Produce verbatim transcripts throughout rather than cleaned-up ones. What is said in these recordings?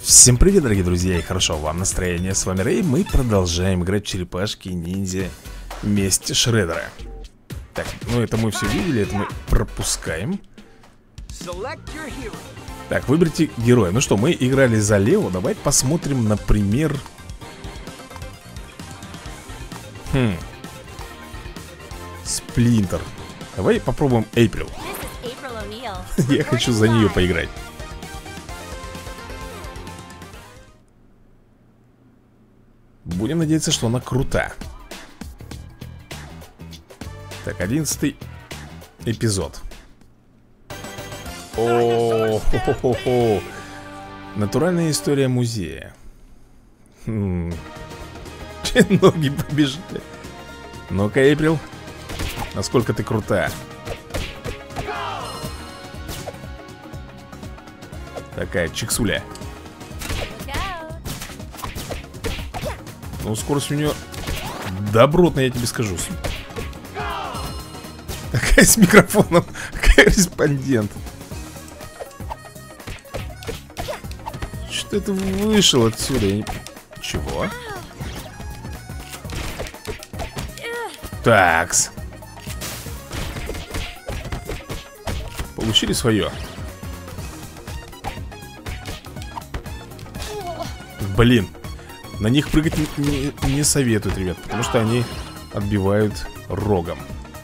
Всем привет, дорогие друзья, и хорошо вам настроение. С вами Рэй, мы продолжаем играть в черепашки-ниндзя Месть Шреддера. Так, ну это мы все видели, это мы пропускаем. Так, выберите героя. Ну что, мы играли за Лео. Давайте посмотрим, например. Хм Сплинтер. Давай попробуем Эйприл. Я хочу за нее поиграть. Будем надеяться, что она крута. Так, одиннадцатый эпизод. О, хо -хо -хо -хо. Натуральная история музея. Хм. Ноги побежали. Ну-ка, Эйприл, насколько ты крута. Такая чиксуля. Ну, скорость у нее добротная, я тебе скажу. Такая с микрофоном. Корреспондент. Что это вышел отсюда? Я не... Чего? Такс. Получили свое. Блин. На них прыгать не, не, не советуют, ребят, потому что они отбивают рогом.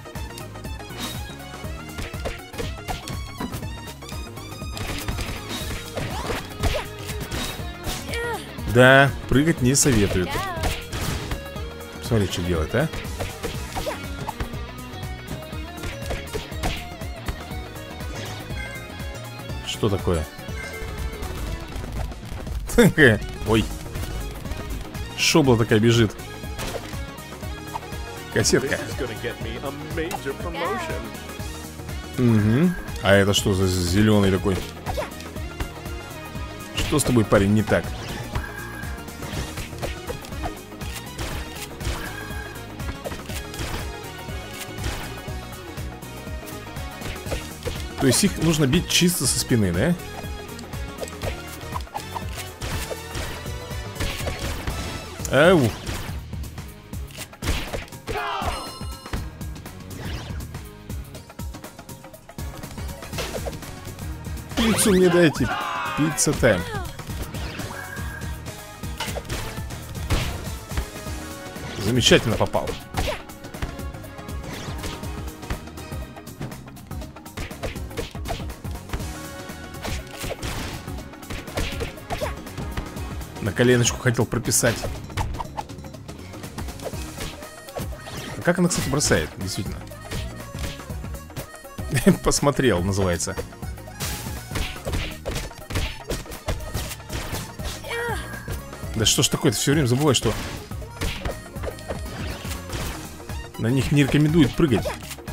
Да, прыгать не советуют. Смотри, что делает, а? Что такое? Ой. Шобла такая бежит. Кассетка. Угу. А это что за зеленый такой? Что с тобой, парень, не так? То есть их нужно бить чисто со спины, да? Ау. Пиццу мне дайте. Пицца тайм. Замечательно попал. На коленочку хотел прописать. Как она, кстати, бросает, действительно. Посмотрел, называется. Да что ж такое-то, все время забываю, что на них не рекомендуют прыгать.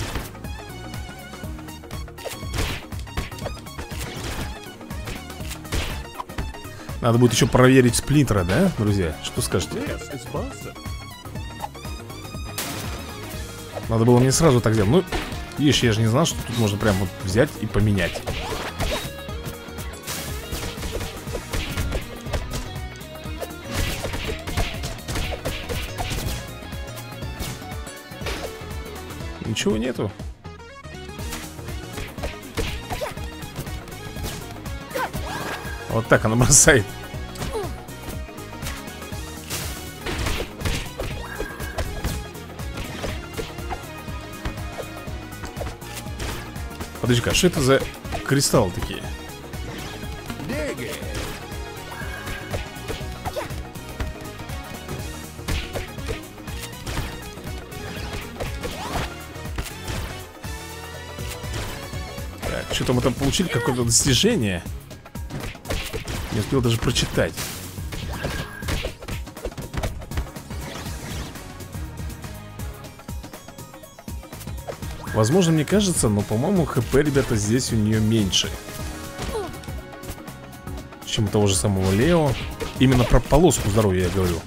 Надо будет еще проверить Сплинтера, да, друзья? Что скажете? Надо было мне сразу так сделать. Ну, видишь, я же не знал, что тут можно прям вот взять и поменять. Ничего нету. Вот так она бросает. Подожди-ка, что это за кристаллы такие? Так, что-то мы там получили, какое-то достижение. Не успел даже прочитать. Возможно, мне кажется, но, по-моему, ХП, ребята, здесь у нее меньше, чем у того же самого Лео. Именно про полоску здоровья я говорю.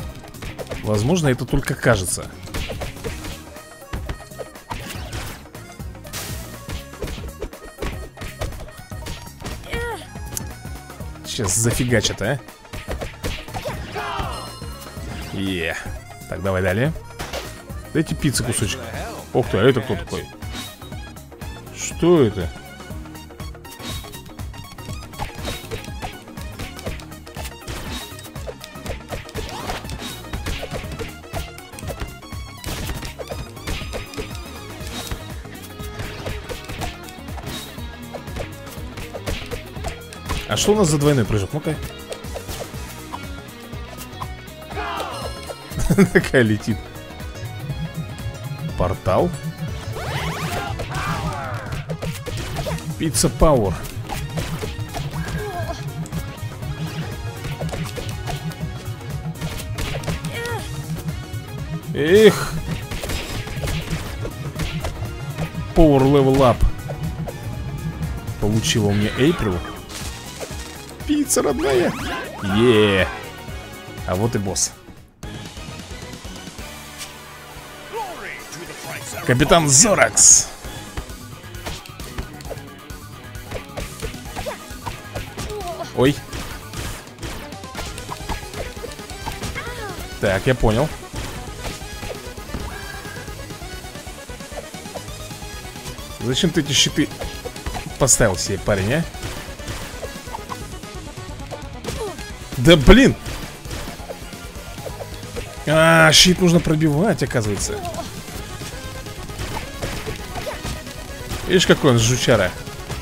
Возможно, это только кажется. Сейчас зафигачат, а. Е. Так, давай далее. Дайте пиццы кусочек. Ох ты, а это кто такой? Что это? А что у нас за двойной прыжок? Ну-ка. Такая летит. Портал. Пицца Пауэр. Эх. Power Level Up. Получила у меня Эйприл. Пицца родная. Е. А вот и босс. Капитан Зоракс. Ой. Так, я понял. Зачем ты эти щиты поставил себе, парень, а? Да блин. А, щит нужно пробивать, оказывается. Видишь, какой он жучара.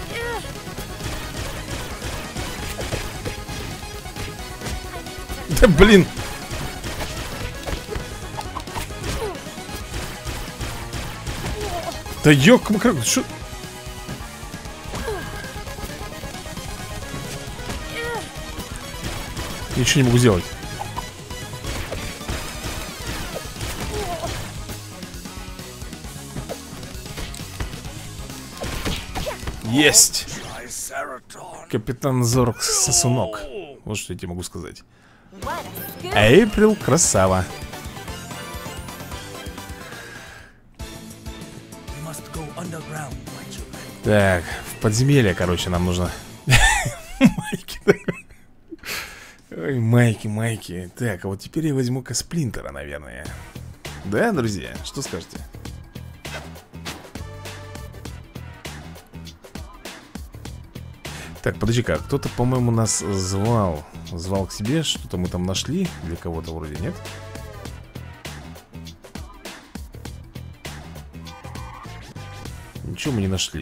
Да блин. Да ёк-макарок, что? Ничего не могу сделать. Есть. Капитан Зоракс сосунок. Вот что я тебе могу сказать. Эйприл красава. Так, в подземелье, короче, нам нужно. Майки. Ой, майки, майки. Так, а вот теперь я возьму-ка Сплинтера, наверное. Да, друзья, что скажете? Так, подожди-ка, кто-то, по-моему, нас звал. Звал к себе, что-то мы там нашли. Для кого-то вроде нет. Ничего мы не нашли.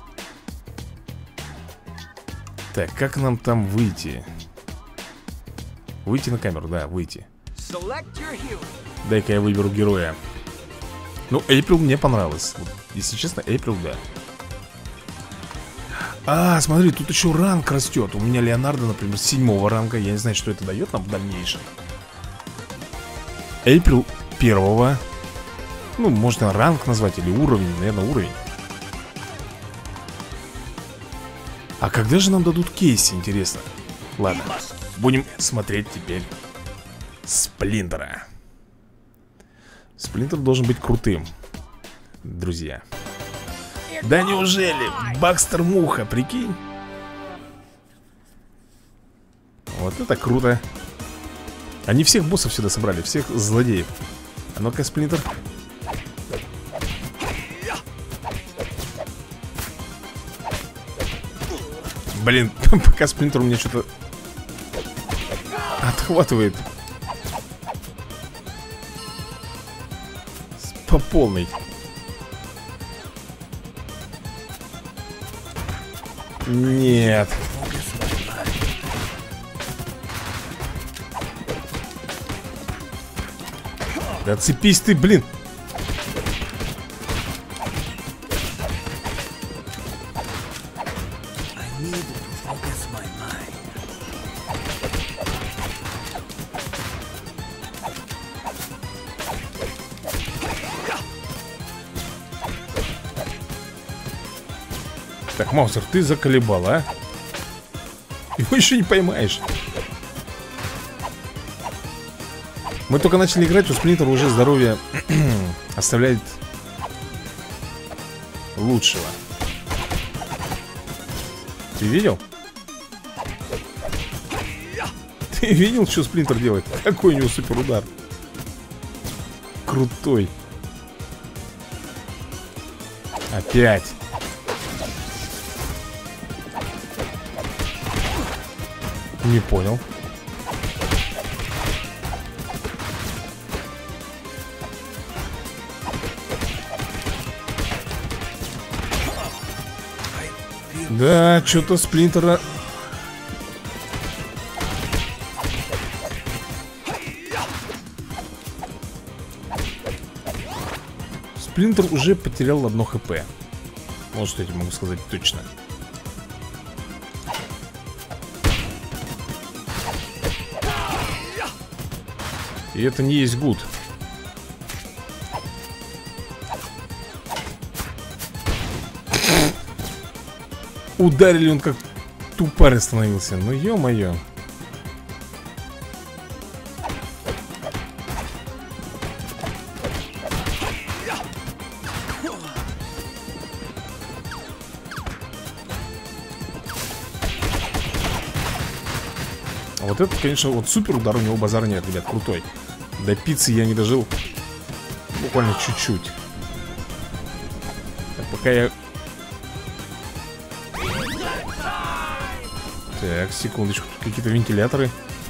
Так, как нам там выйти? Выйти на камеру, да, выйти. Дай-ка я выберу героя. Ну, Эйприл мне понравилось. Вот, если честно, Эйприл, да. А, смотри, тут еще ранг растет. У меня Леонардо, например, с седьмого ранга. Я не знаю, что это дает нам в дальнейшем. Эйприл первого. Ну, можно ранг назвать или уровень, наверное, уровень. А когда же нам дадут кейсы, интересно? Ладно, будем смотреть теперь Сплинтера. Сплинтер должен быть крутым, друзья. Да неужели? Бакстер Муха, прикинь. Вот это круто. Они всех боссов сюда собрали, всех злодеев. А ну-ка, Сплинтер. Блин, пока Сплинтер у меня что-то отхватывает по полной. Нет. Да цепись ты, блин. Так, Маузер, ты заколебал, а? Его еще не поймаешь. Мы только начали играть, у Сплинтера уже здоровье оставляет лучшего. Ты видел? Ты видел, что Сплинтер делает? Какой у него супер удар. Крутой. Опять. Не понял. Да, что-то Сплинтера... Сплинтер уже потерял одно хп. Вот что я тебе могу сказать точно. И это не есть гуд. Ударили, он как тупарь становился. Ну ё-моё. Вот это, конечно, вот супер удар у него базара нет, ребят, крутой. До пиццы я не дожил буквально чуть-чуть. Так, пока я... Так, секундочку, тут какие-то вентиляторы.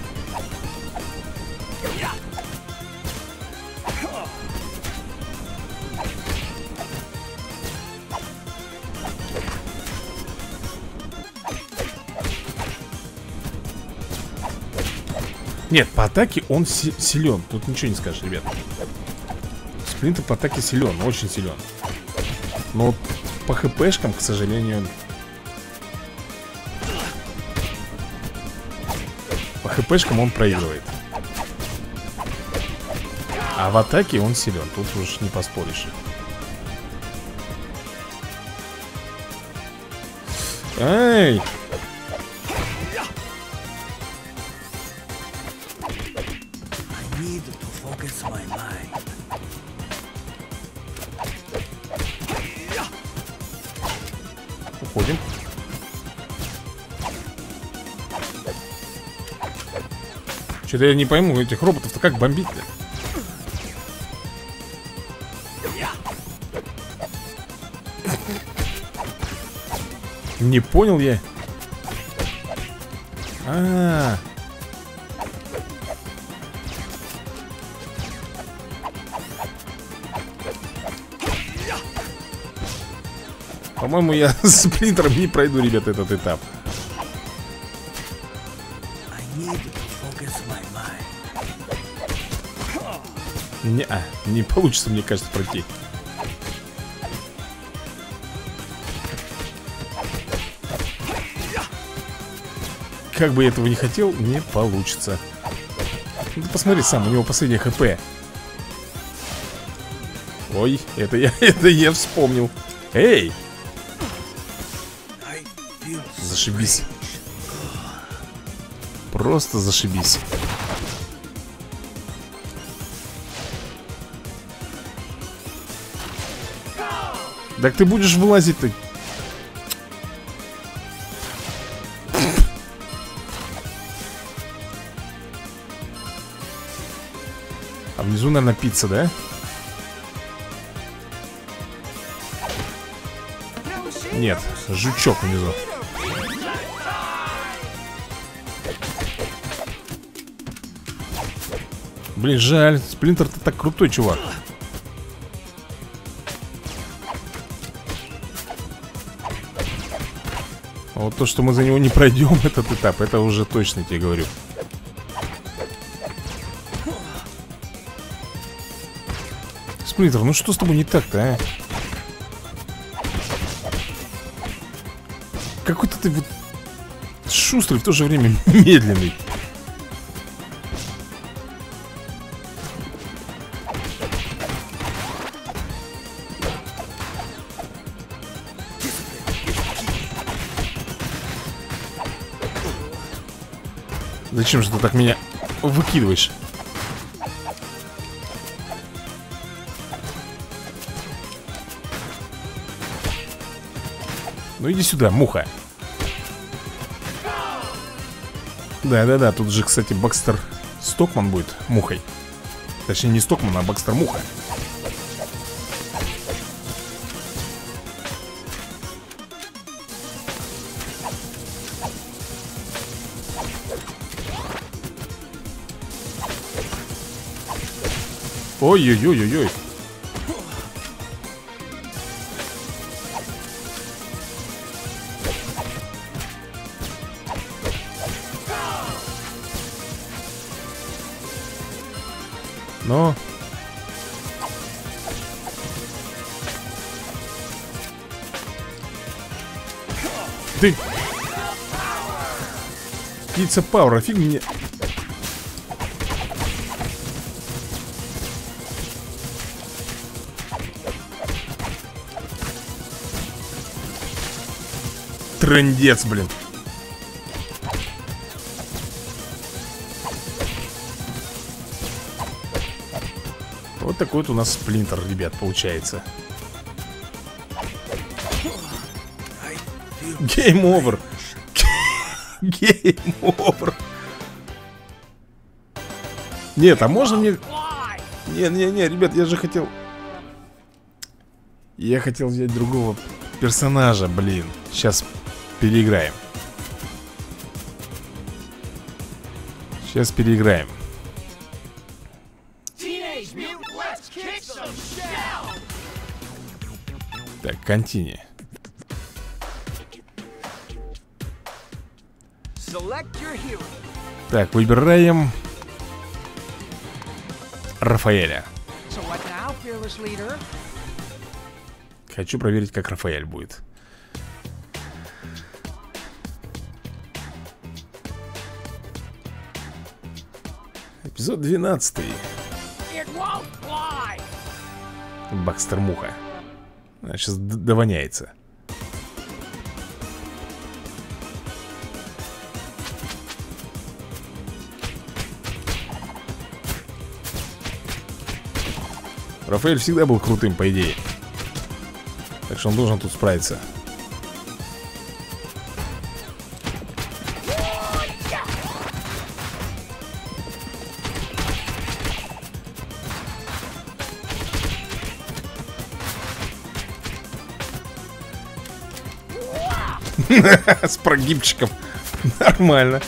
Нет, по атаке он си силен. Тут ничего не скажешь, ребят. Сплинтер по атаке силен, очень силен. Но вот по хпшкам, к сожалению... По хпшкам он проигрывает. А в атаке он силен. Тут уж не поспоришь. Эй! Уходим. Что-то я не пойму, этих роботов-то как бомбить-то? Не понял я. А-а-а. По-моему, я с Сплинтером не пройду, ребята, этот этап. Не, а, не получится, мне кажется, пройти. Как бы я этого не хотел, не получится. Ну, ты посмотри сам, у него последнее хп. Ой, это я, это я вспомнил. Эй! Зашибись. Просто зашибись. Так ты будешь вылазить-то. А внизу, наверное, пицца, да? Нет, жучок внизу. Блин, жаль, Сплинтер-то так крутой, чувак. А вот то, что мы за него не пройдем этот этап, это уже точно тебе говорю. Сплинтер, ну что с тобой не так-то, а? Какой-то ты вот шустрый, в то же время медленный. Зачем же ты так меня выкидываешь? Ну иди сюда, муха. Да-да-да, тут же, кстати, Бакстер Стокман будет мухой. Точнее, не Стокман, а Бакстер Муха. Ой-ой-ой-ой-ой. Но... Ты... Птица Паура, фиг мне... Трындец, блин. Вот такой вот у нас сплинтер, ребят, получается. Гейм овер. Гейм овер. Нет, а можно мне... Не-не-не, ребят, я же хотел... Я хотел взять другого персонажа, блин. Сейчас переиграем. Сейчас переиграем. Так, контини. Так, выбираем Рафаэля. Хочу проверить, как Рафаэль будет. Эпизод двенадцатый. Бакстер Муха. Она сейчас довоняется. Рафаэль всегда был крутым, по идее. Так что он должен тут справиться. С прогибчиком. Нормально.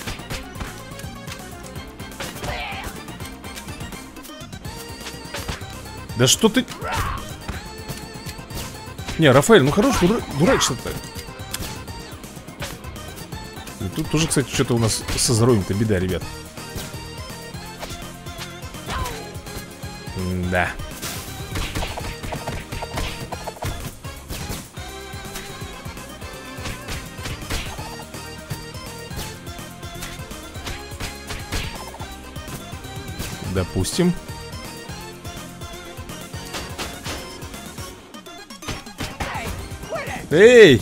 Да что ты... Не, Рафаэль, ну хорош, дура... дурачься-то. И тут тоже, кстати, что-то у нас со здоровьем-то беда, ребят. Да. Допустим. Эй!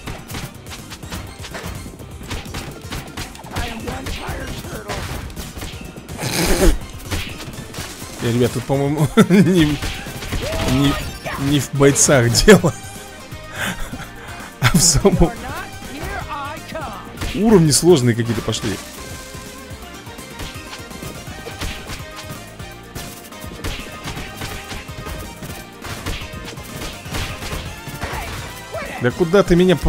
Я, ребят, тут, по-моему, не, не, не в бойцах дело, а в самом уровне сложные какие-то пошли. Да куда ты меня...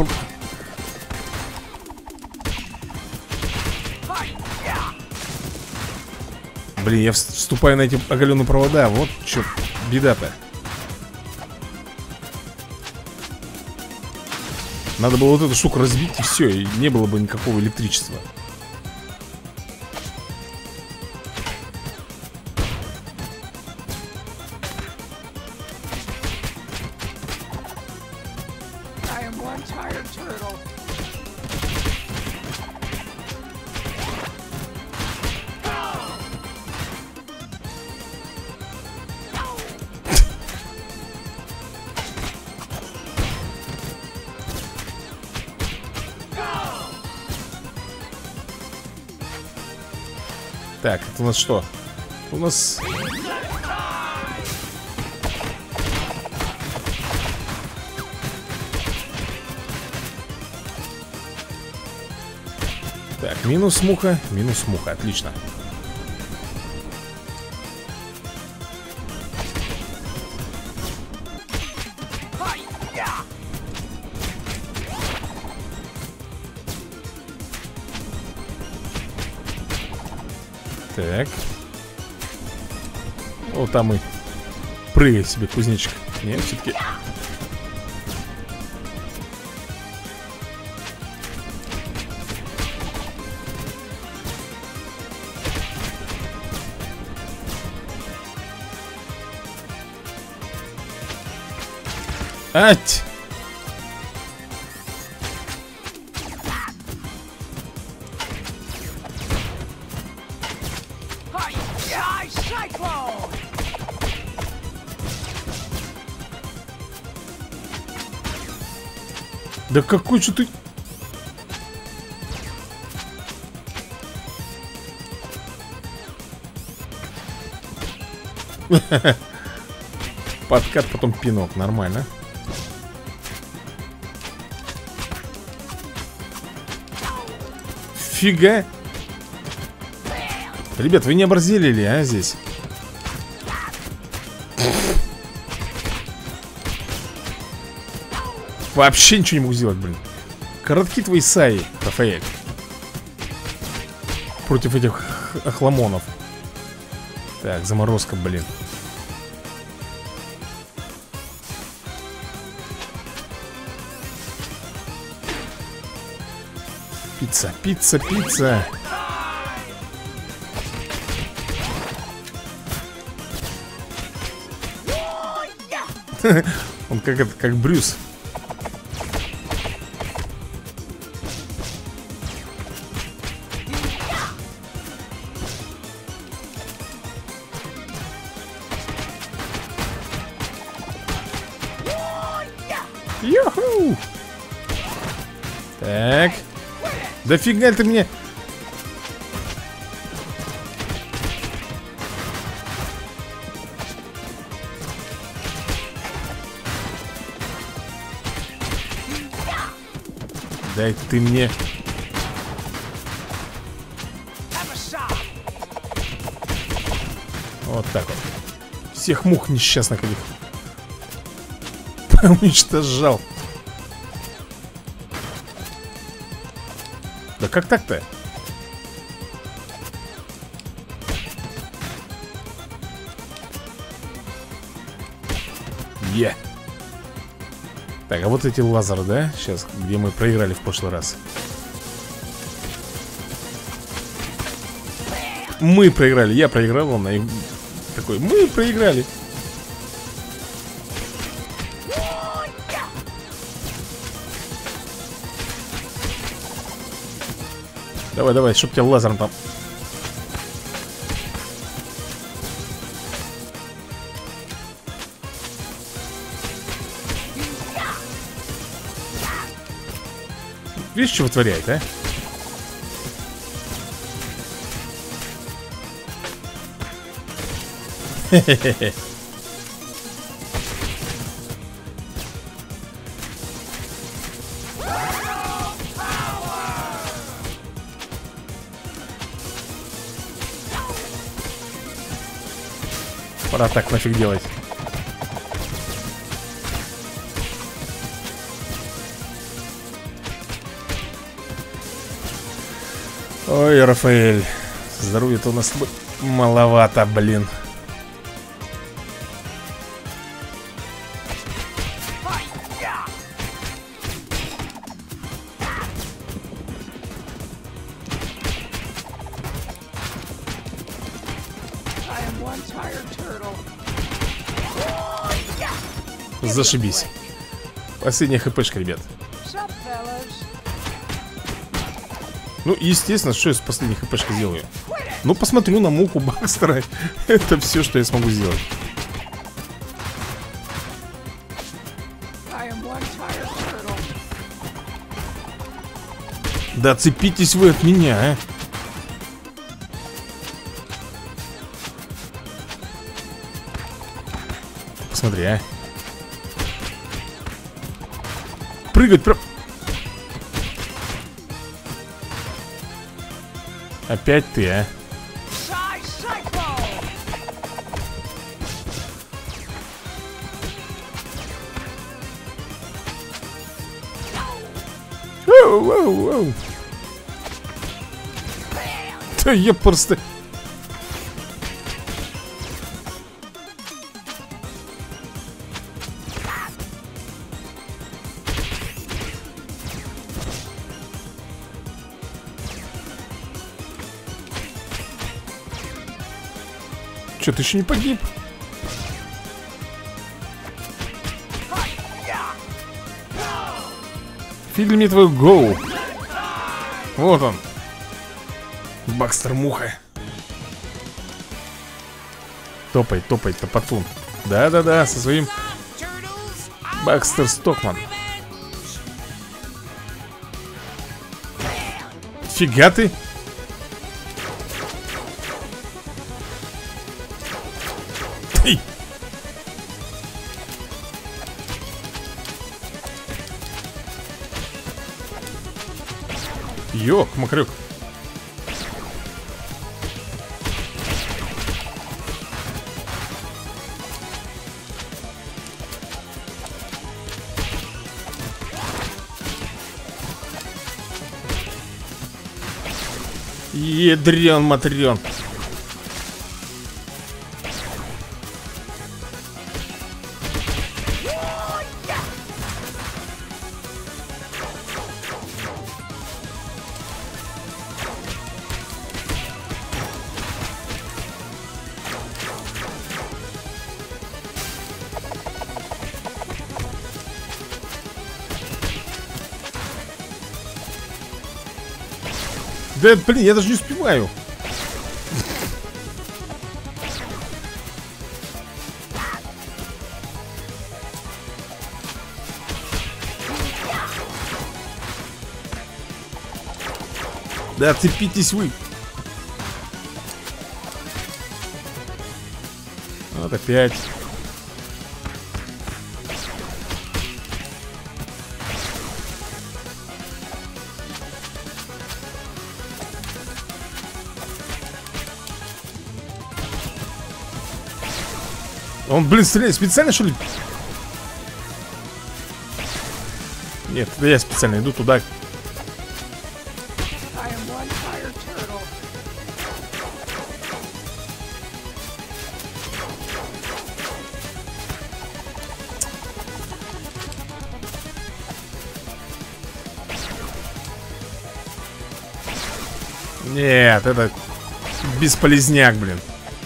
Блин, я вступаю на эти оголенные провода. Вот что беда-то. Надо было вот эту штуку разбить, и все, и не было бы никакого электричества. Так, это у нас что? У нас... Так, минус муха, минус муха, отлично. Так. О, там и прыгай себе, кузнечик. Нет, все-таки. Ать! Да какой же ты... Подкат, потом пинок, нормально. Фига. Ребят, вы не оборзели, а, здесь? Вообще ничего не могу сделать, блин. Коротки твои саи, Рафаэль. Против этих охламонов. Так, заморозка, блин. Пицца, пицца, пицца. Он как это, как Брюс. Юху! Так. Да фига ты мне. Дай ты мне. Вот так вот. Всех мух несчастных этих уничтожал. Да как так-то? Е. Yeah. Так, а вот эти лазеры, да? Сейчас, где мы проиграли в прошлый раз. Мы проиграли, я проиграл, он и такой, мы проиграли. Давай, давай, чтоб тебя лазером там. Видишь, что вытворяет, а? Хе-хе-хе. Пора так нафиг делать. Ой, Рафаэль, здоровья-то у нас маловато, блин. Зашибись. Последняя хпшка, ребят. Ну, естественно, что я с последней хпшкой сделаю? Ну, посмотрю на муху Бакстера. Это все, что я смогу сделать. Да отцепитесь вы от меня, а. Посмотри, а. Прыгать прям. Опять ты, а? Оу, оу, оу. Да я просто... Че, ты еще не погиб? Фигли мне твою голову. Вот он. Бакстер Муха. Топай, топай, топотун. Да-да-да, со своим Бакстер Стокман. Фига ты. Эй! Ёк, макрюк. Ядрен-матрен. Да, блин, я даже не успеваю. Да, цепитесь вы. Вот опять. Он, блин, стреляет специально, что ли? Нет, это я специально иду туда. Нет, это бесполезняк, блин.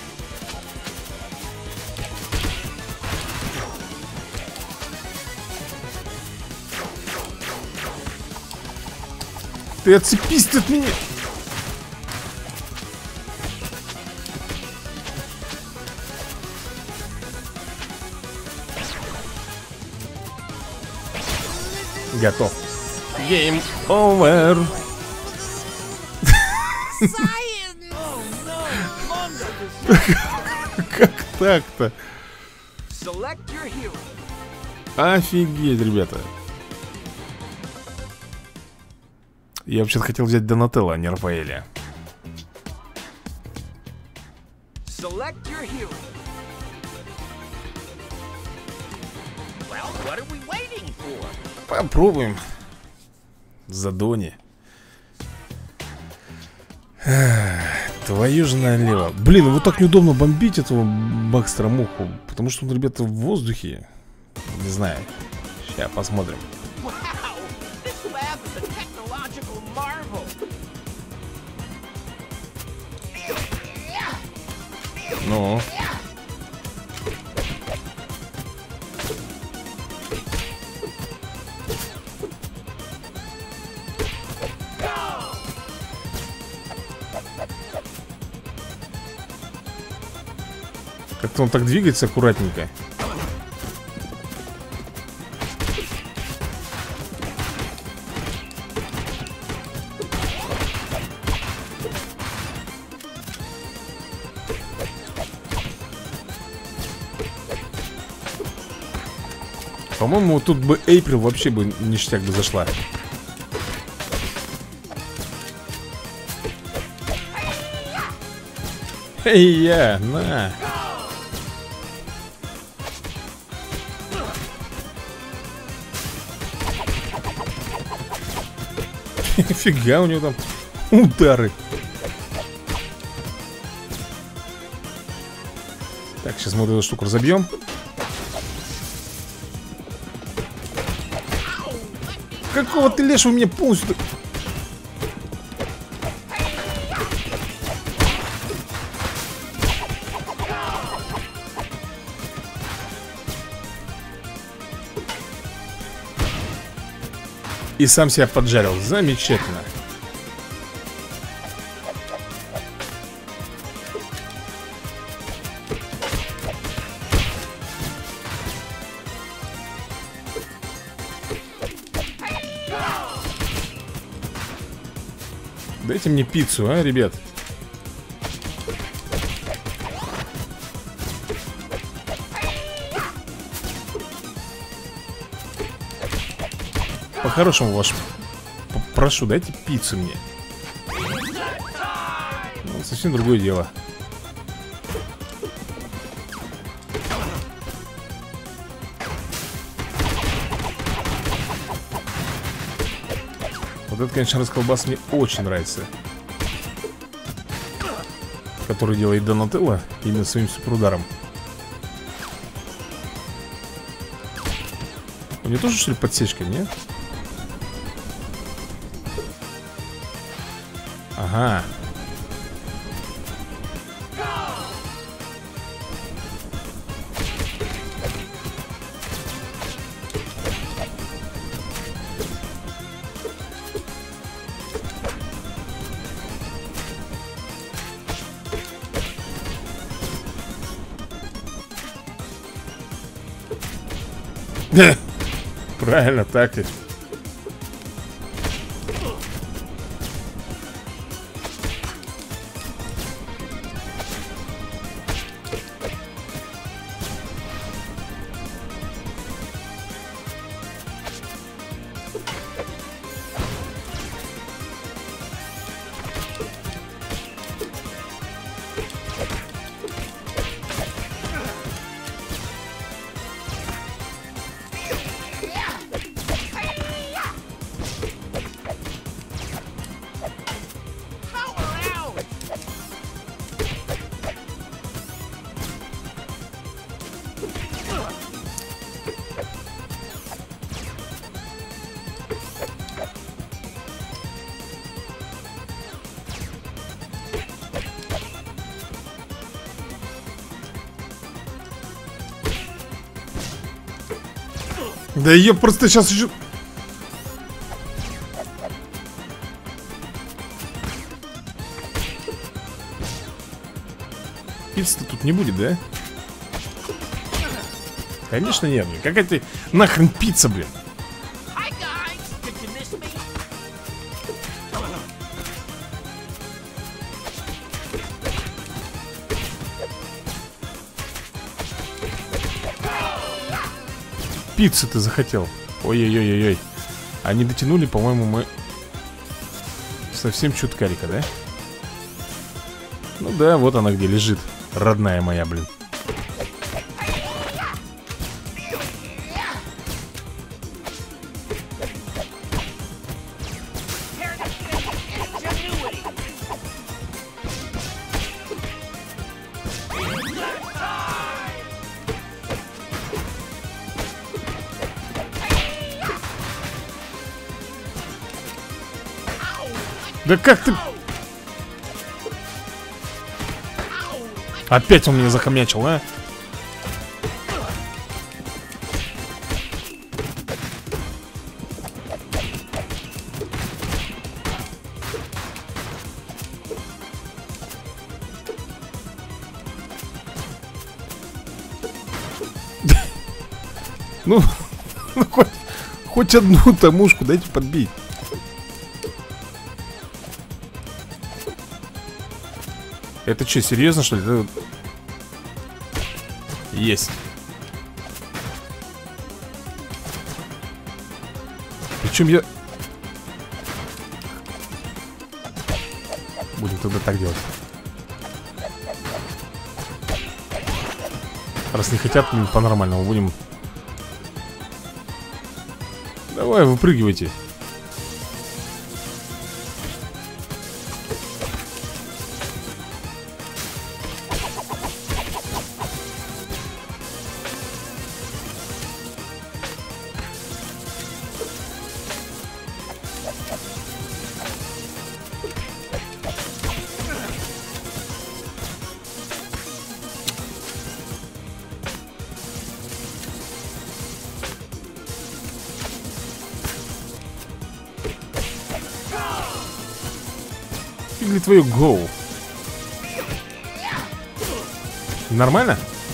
Ты отцепись ты от меня. Готов. Game over. Как так-то? Офигеть, ребята. Я вообще-то хотел взять Донателло, а не Рафаэля. Попробуем. За Дони. Твою же налево. Блин, вот так неудобно бомбить этого Бакстера Муху. Потому что он, ребята, в воздухе. Не знаю. Сейчас посмотрим. Ну. Как-то он так двигается аккуратненько. По-моему, тут бы Эйприл вообще бы ништяк бы зашла. Эй, я, на. Фига у него там удары. Так, сейчас мы вот эту штуку разобьем. Какого ты лешего мне полностью... И сам себя поджарил. Замечательно. Дайте мне пиццу, а, ребят? По-хорошему ваш... Прошу, дайте пиццу мне. Ну, совсем другое дело. Вот это, конечно, расколбас мне очень нравится. Который делает Донателло именно своим суперударом. У нее тоже, что ли, подсечка, нет? Ага. Правильно, так и. Да ее просто сейчас еще... Пиццы тут не будет, да? Конечно нет, блин. Какая ты нахрен пицца, блин? Пиццы ты захотел. Ой-ой-ой-ой. Они дотянули, по-моему, мы совсем чуткарика, да? Ну да, вот она где лежит. Родная моя, блин. Да как ты... Опять он меня захомячил, а? Ну, ну хоть, хоть одну тамушку дайте подбить. Это что, серьезно, что ли? Это... Есть. Причем я... Будем тогда так делать. Раз не хотят, по-нормальному будем. Давай, выпрыгивайте. Или твою гоу. Нормально?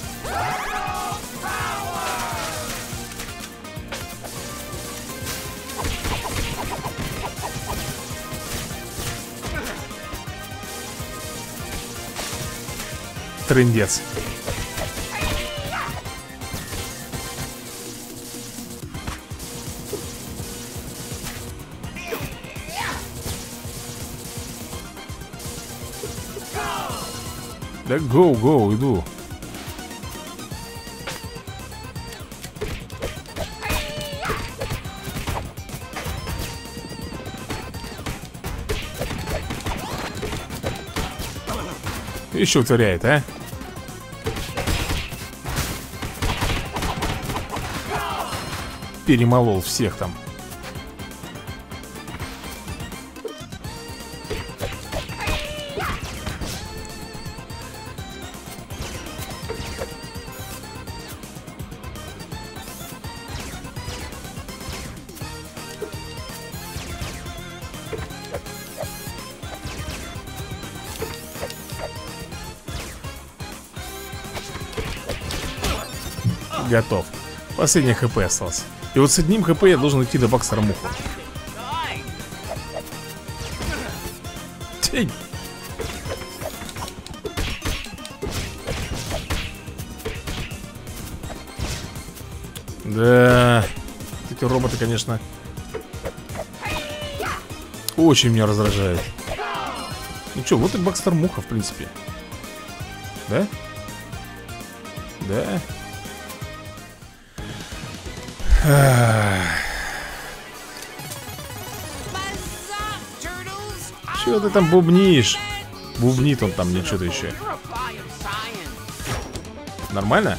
Трындец. Да гоу, гоу, иду. Еще утворяет, а? Перемолол всех там. Готов. Последний хп остался. И вот с одним хп я должен идти до Боксера Муха. Тень. Да. Эти роботы, конечно, очень меня раздражают. Ну что, вот и Боксер Муха, в принципе. Да? Да. Чего ты там бубнишь? Бубнит он там мне что-то еще. Нормально?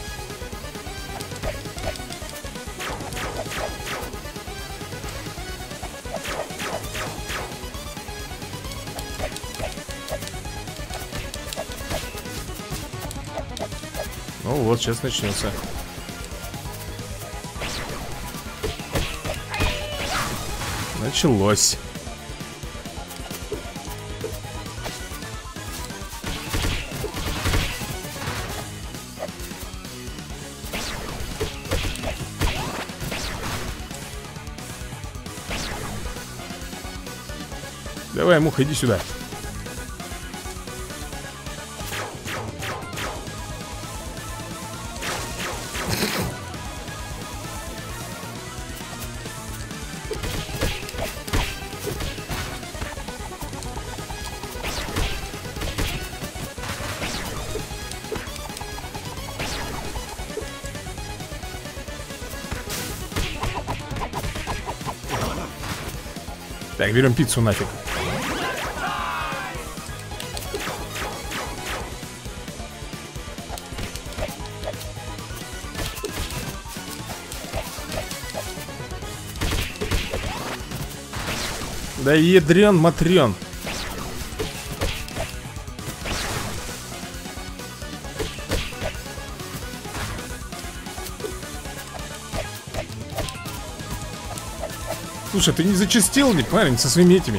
Ну вот, сейчас начнется. Началось. Давай, Муха, иди сюда. Так, берем пиццу нафиг. Да ядрен матрен. Слушай, ты не зачастил ли, парень, со своими этими?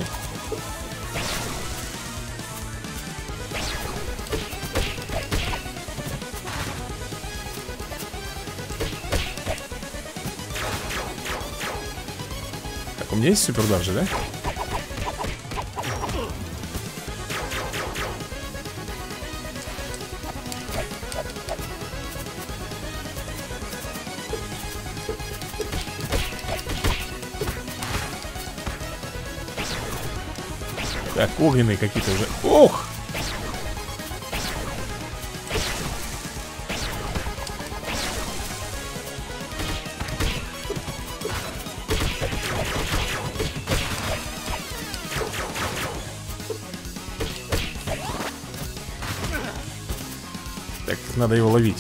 Так, у меня есть супердар же, да? Так, огненные какие-то уже. Ох! Так, надо его ловить.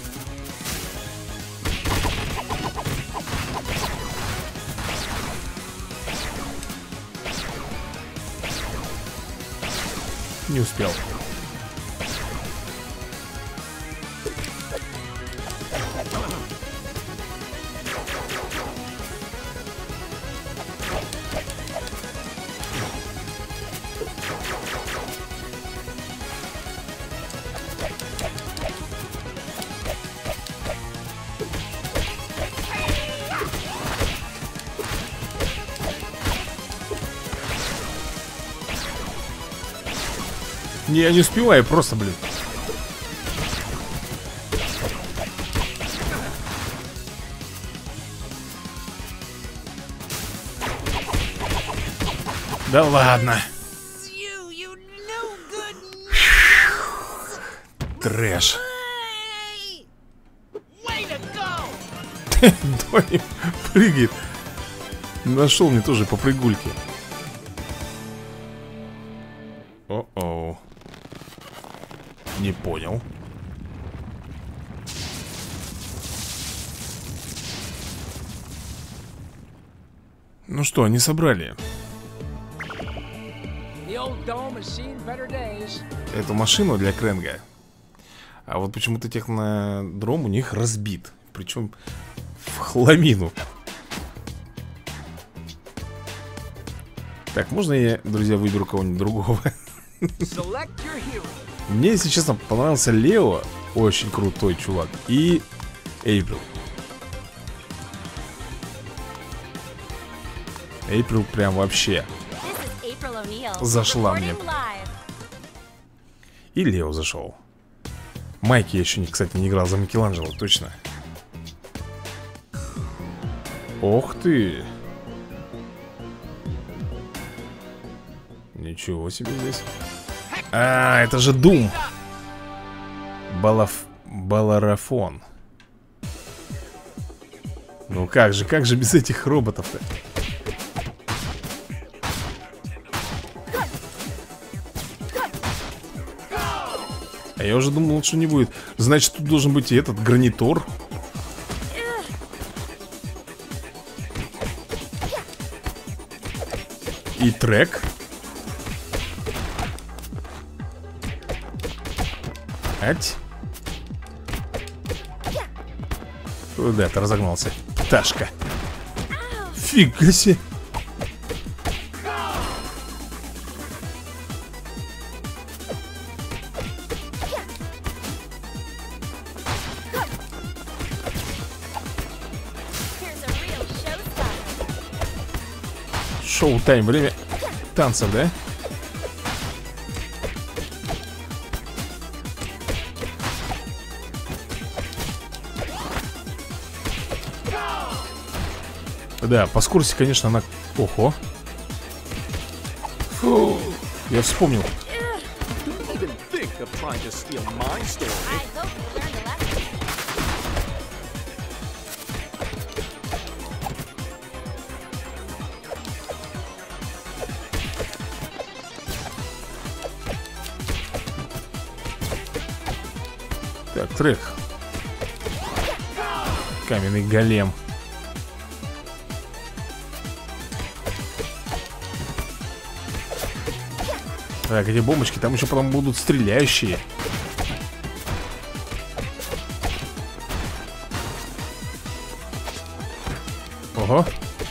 Не успел. Не, я не успеваю, просто, блин. Да ладно. Трэш. Дони прыгает. Нашел мне тоже по прыгульке. О-оу. Не понял. Ну что, они собрали эту машину для Крэнга. А вот почему-то технодром у них разбит. Причем в хламину. Так, можно я, друзья, выберу кого-нибудь другого? Мне, если честно, понравился Лео. Очень крутой чувак. И Эйприл. Эйприл прям вообще зашла мне. И Лео зашел. Майки я еще, не, кстати, не играл за Микеланджело, точно. Ох ты. Ничего себе здесь. А, это же Дум. Балаф... Баларафон. Ну как же, как же без этих роботов-то? А я уже думал, что не будет. Значит, тут должен быть и этот гранитор. И трек. Ать. Куда ты разогнался? Пташка. Фига себе. Шоу-тайм, время танцев, да? Да, по скорости, конечно, она... Ого. Фу, я вспомнил. Так, трек. Каменный голем. Так, эти бомбочки, там еще потом будут стреляющие. Ого.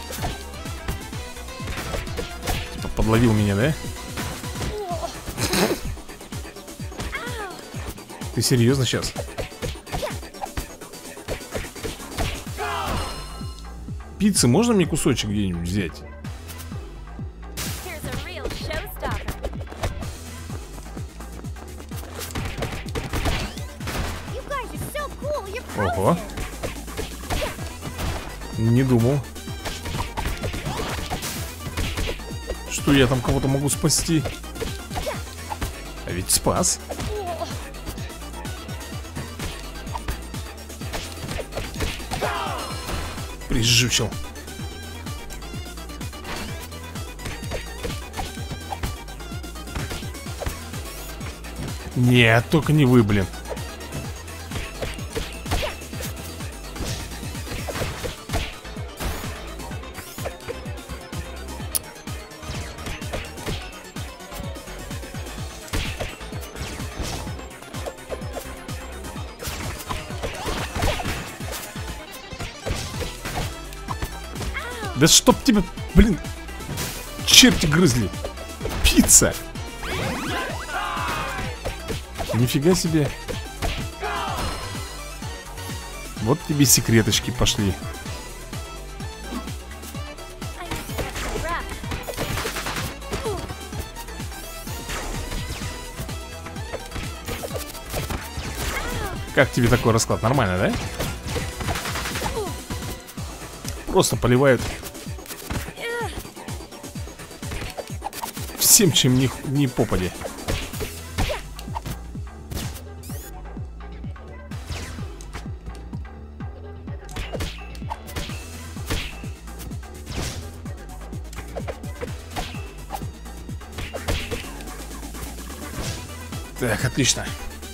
Типа подловил меня, да? Ты серьезно сейчас? Пиццы можно мне кусочек где-нибудь взять? Ого. Не думал, что я там кого-то могу спасти. А ведь спас. Прижучил. Нет, только не вы, блин. Да чтоб тебя, блин, черти грызли. Пицца. Нифига себе. Вот тебе секреточки пошли. Как тебе такой расклад? Нормально, да? Просто поливают всем, чем не, не попади. Так, отлично.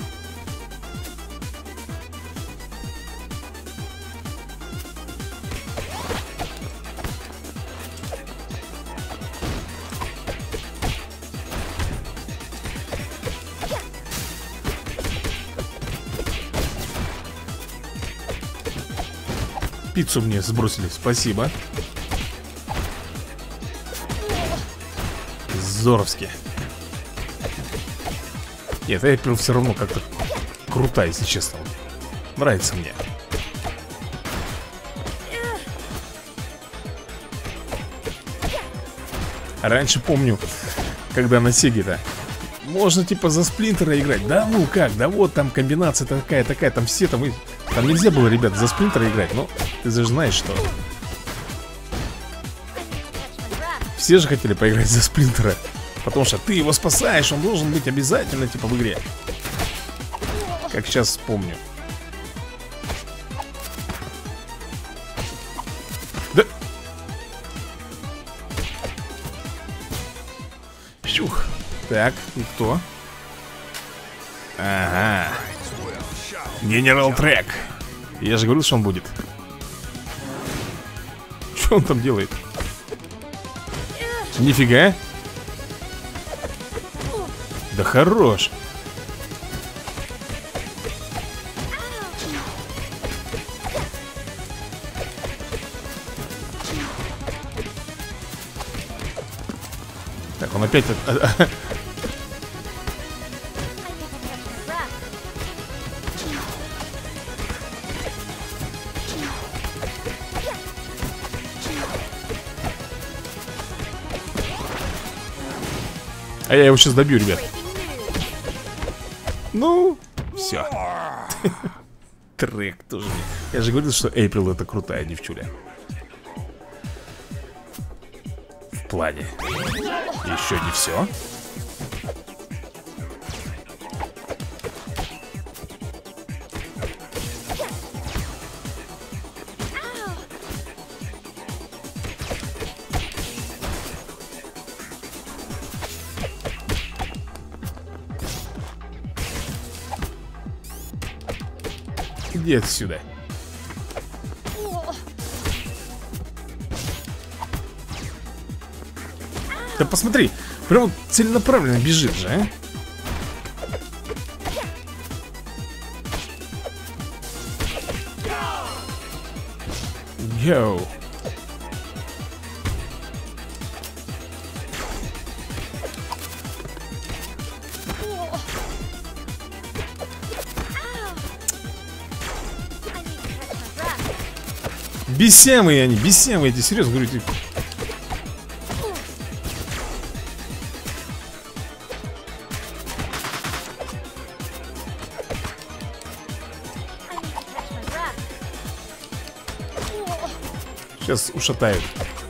Пиццу мне сбросили, спасибо. Здоровски. Нет, Эйприл все равно как-то крутая, если честно. Нравится мне. Раньше помню, когда на Сеге-то можно типа за Сплинтера играть. Да ну как, да вот там комбинация такая, такая, там все там... Там нельзя было, ребята, за Сплинтера играть, но ты же знаешь, что... Все же хотели поиграть за Сплинтера. Потому что ты его спасаешь, он должен быть обязательно, типа, в игре. Как сейчас вспомню. Да. Щух. Так, и кто? Ага. Генерал Трек. Я же говорил, что он будет. Что он там делает? Нифига. Да хорош. Так, он опять... А я его сейчас добью, ребят. Ну, все. Трек тоже. Я же говорил, что Эйприл это крутая девчуля. В плане. Еще не все. Иди отсюда. Да посмотри, прям целенаправленно бежит же, а? Йоу. Бесямые они, бесямые эти, серьезно говорю, ты... Сейчас ушатают.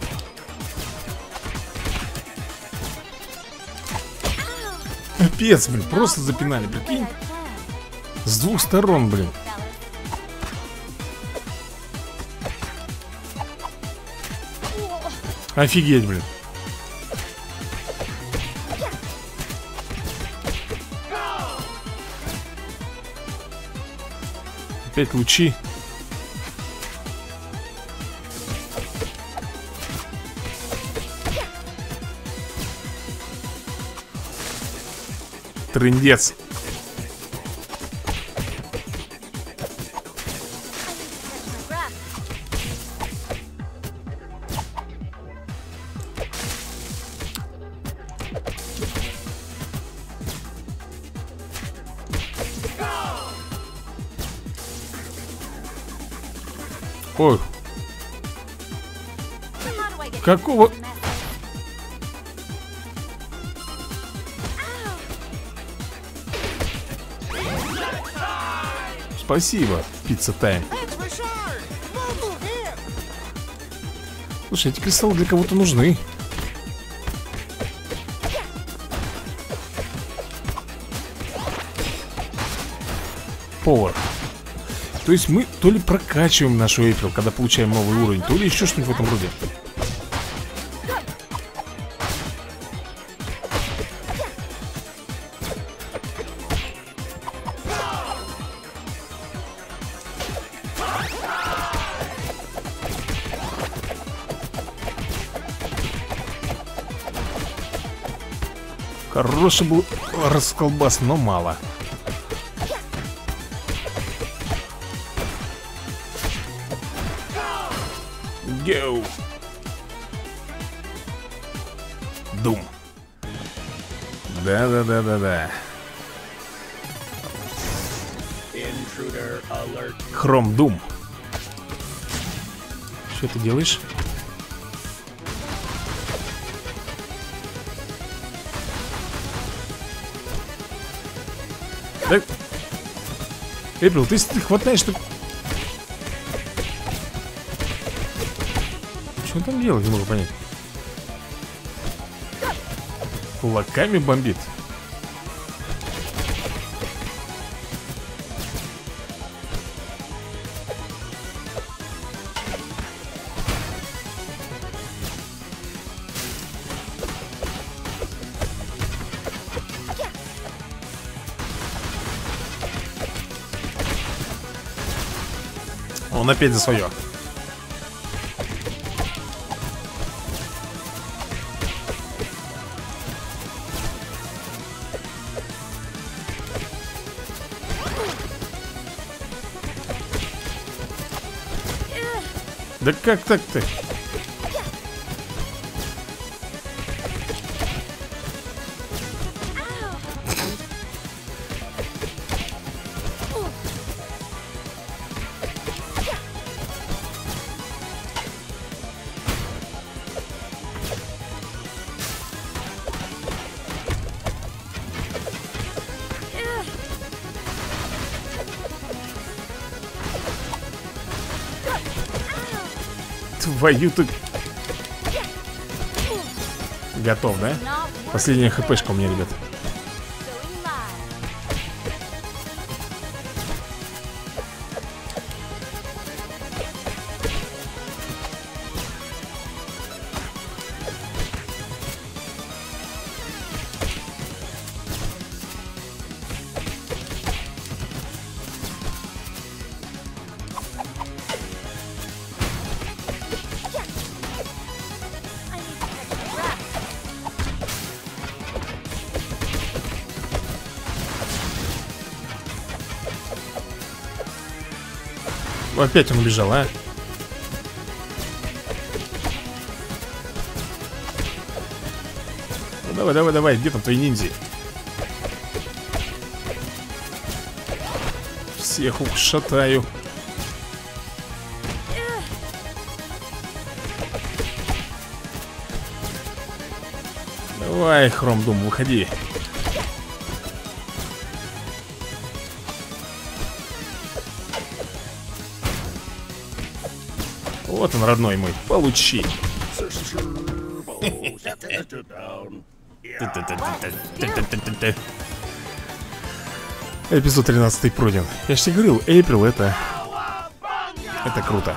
Капец, блин, просто запинали, прикинь. С двух сторон, блин. Офигеть, блин. Опять лучи. Трындец. Ой. Какого? Спасибо, пицца тайм. Слушай, эти кристаллы для кого-то нужны. Повар. То есть мы то ли прокачиваем нашу Эйприл, когда получаем новый уровень, то ли еще что-нибудь в этом роде. Хороший был расколбас, но мало. Гоу. Дум. Да-да-да-да-да. Хром Дум. Что ты делаешь? Да... Эйприл, ты, ты хватаешь, что... Что он там делает, не могу понять. Кулаками бомбит. Он опять за свое. Да как так-то? Твою-то... Готов, да? Последняя хпшка у меня, ребят. Опять он убежал, а? Ну, давай, давай, давай, где там твои ниндзя? Всех ушатаю. Давай, Хром Дум, выходи. Вот он, родной мой, получи. Эпизод тринадцатый пройден. Я же тебе говорил, Эйприл это... Это круто.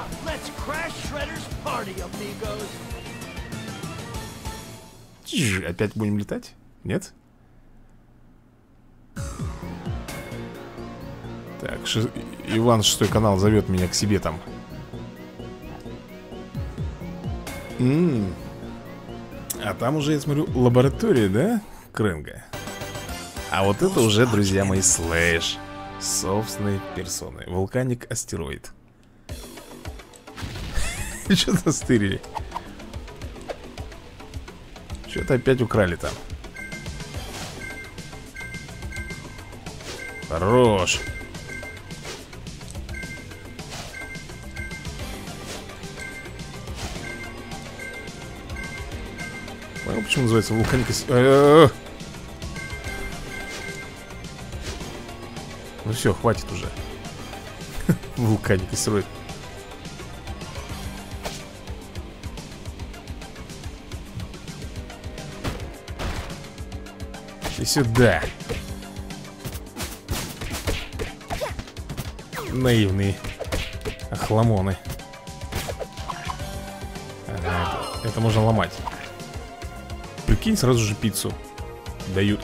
Чиж, опять будем летать? Нет? Так, ши... Иван шестой канал зовет меня к себе там. М-м. А там уже, я смотрю, лаборатория, да? Крэнга. А вот это уже, друзья мои, Слэш собственной персоной. Вулканик астероид. Что-то стырили. Что-то опять украли там. Хорош. Ну, почему называется вулканикостероид? Ну все, хватит уже. Вулканикостероид. И сюда. Наивные охламоны. Ага, это, это можно ломать. Прикинь, сразу же пиццу дают.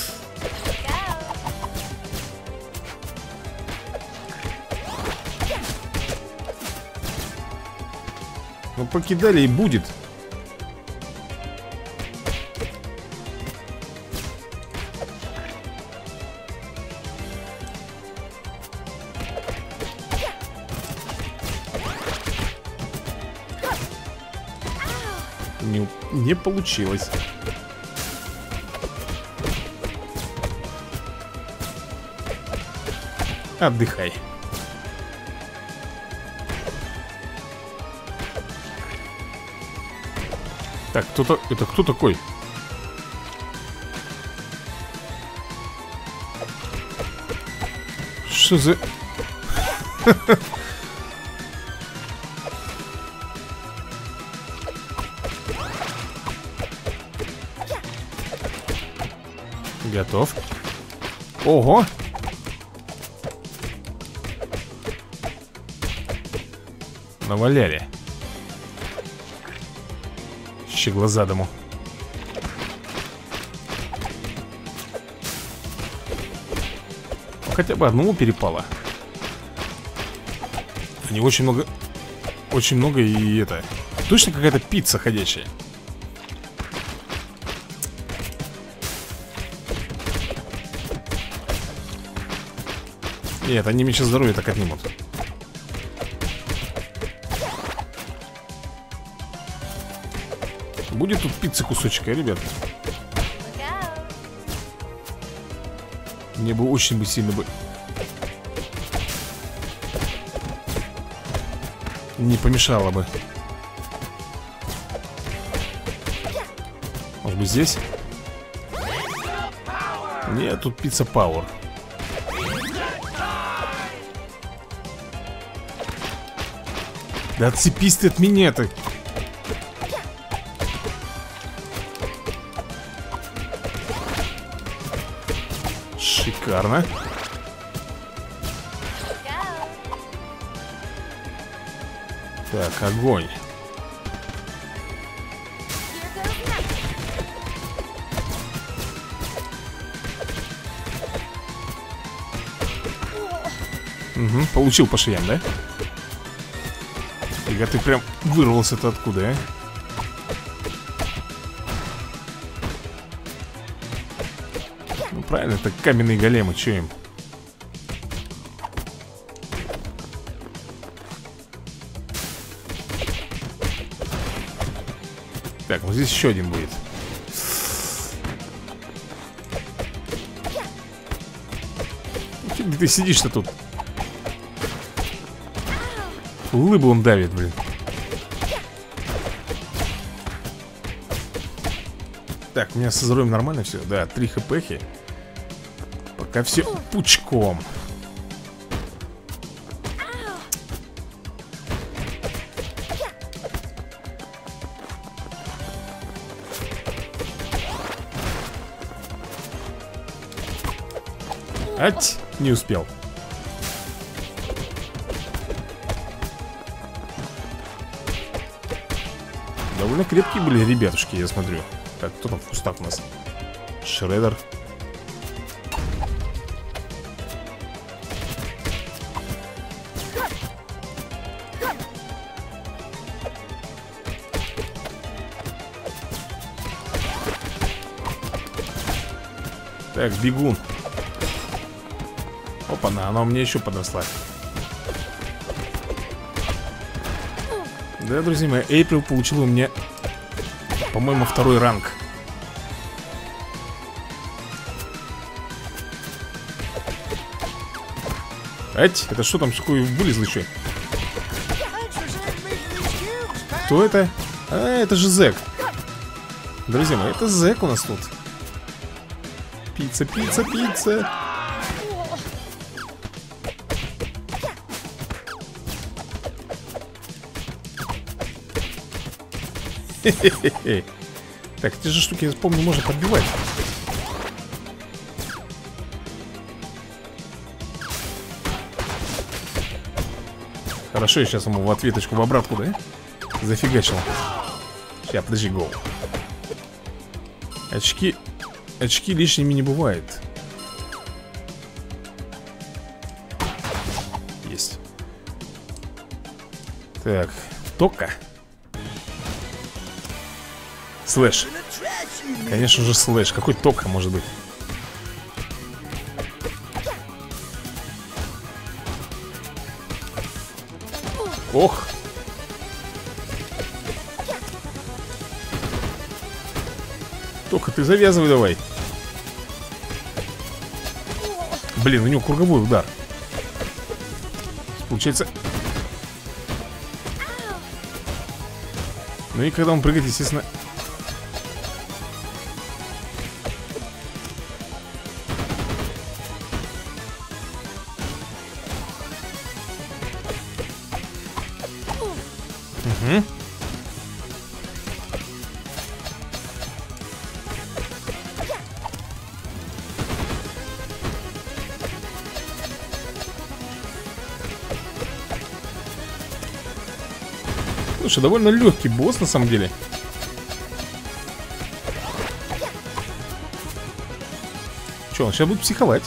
Ну покидали и будет. Не, не получилось. Отдыхай. Так, кто-то... Это кто такой? Что за... Готов. Ого! Наваляли. Щеглазадому. Хотя бы одному перепало. Не очень много. Очень много и это. Точно какая-то пицца ходячая. Нет, они мне сейчас здоровье так отнимут. Будет тут пиццы кусочек, ребят. Мне бы очень бы сильно бы не помешало бы. Может быть здесь? Нет, тут пицца пауэр. Да отцепись ты от меня ты. Шикарно. Так, огонь. Угу, получил по шеям, да? Ига, ты прям вырвался-то откуда, а? Ну правильно, это каменные големы, чё им? Так, вот здесь еще один будет. Где ты сидишь-то тут? Улыбу он давит, блин. Так, у меня со здоровьем нормально все? Да, три хпхи. Пока все пучком. Ать, не успел. Довольно крепкие были ребятушки, я смотрю. Так, кто там в кустах у нас? Шреддер. Так, бегун. Опа-на, она у меня еще подросла. Да, друзья мои, Эйприл получила у меня, по-моему, второй ранг. Ать, это что там, такое вылезло еще? Кто это? А, это же Зэк. Друзья мои, это зэк у нас тут. Пицца, пицца, пицца. Хе-хе-хе. Так, эти же штуки, я помню, можно подбивать. Хорошо, я сейчас ему в ответочку в обратку, да? Зафигачил. Сейчас, подожди, гол. Очки. Очки лишними не бывает. Есть. Так, тока. Слэш. Конечно же слэш. Какой тока может быть? Ох. Тока, ты завязывай давай. Блин, у него круговой удар. Получается. Ну и когда он прыгает, естественно. Угу. Слушай, довольно легкий босс на самом деле. Че, он сейчас будет психовать?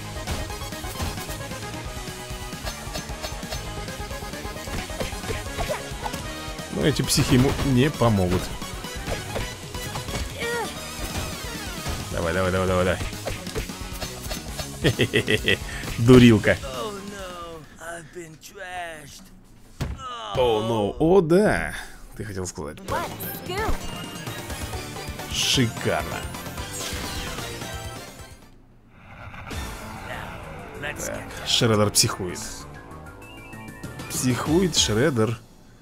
Но эти психи ему не помогут. Давай, давай, давай, давай, давай. Хе-хе-хе-хе. Дурилка. О, ну, о, да. Ты хотел сказать. Шикарно. Так, Шреддер психует. Психует Шреддер.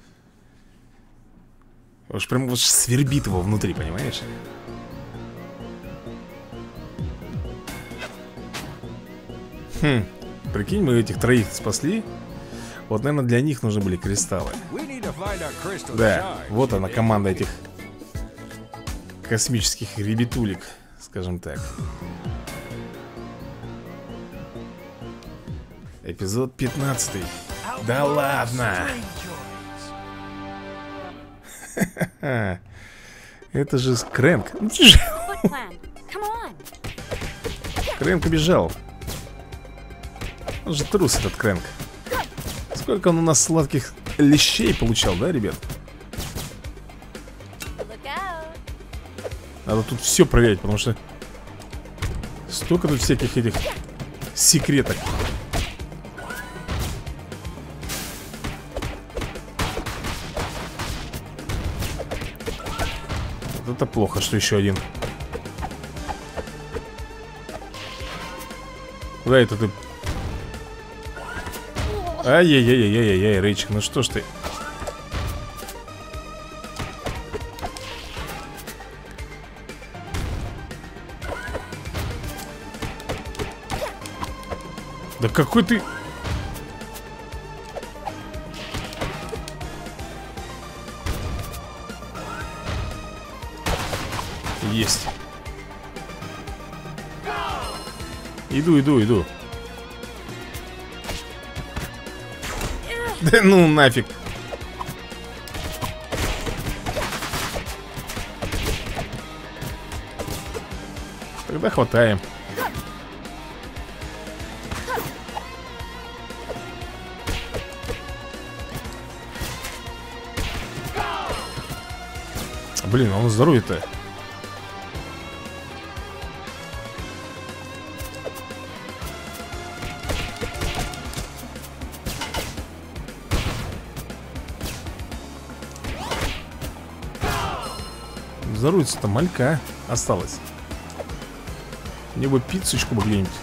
Уж прям вот свербит его внутри, понимаешь? Хм, прикинь, мы этих троих спасли. Вот, наверное, для них нужны были кристаллы. Да, вот она, команда этих космических ребятулек, скажем так. Эпизод пятнадцатый. Да ладно! Это же Крэнк. Крэнк убежал. Он же трус, этот Крэнк. Сколько он у нас сладких лещей получал, да, ребят? Надо тут все проверять, потому что столько тут всяких этих секреток. Вот это плохо, что еще один. Куда это ты? Ай-яй-яй-яй-яй-яй, Рейчик, ну что ж ты? Да какой ты... Есть. Иду, иду, иду. Да ну нафиг. Тогда хватаем. Блин, а он здоровье-то. Здоровится-то малька осталось. Мне бы пиццечку бы где-нибудь.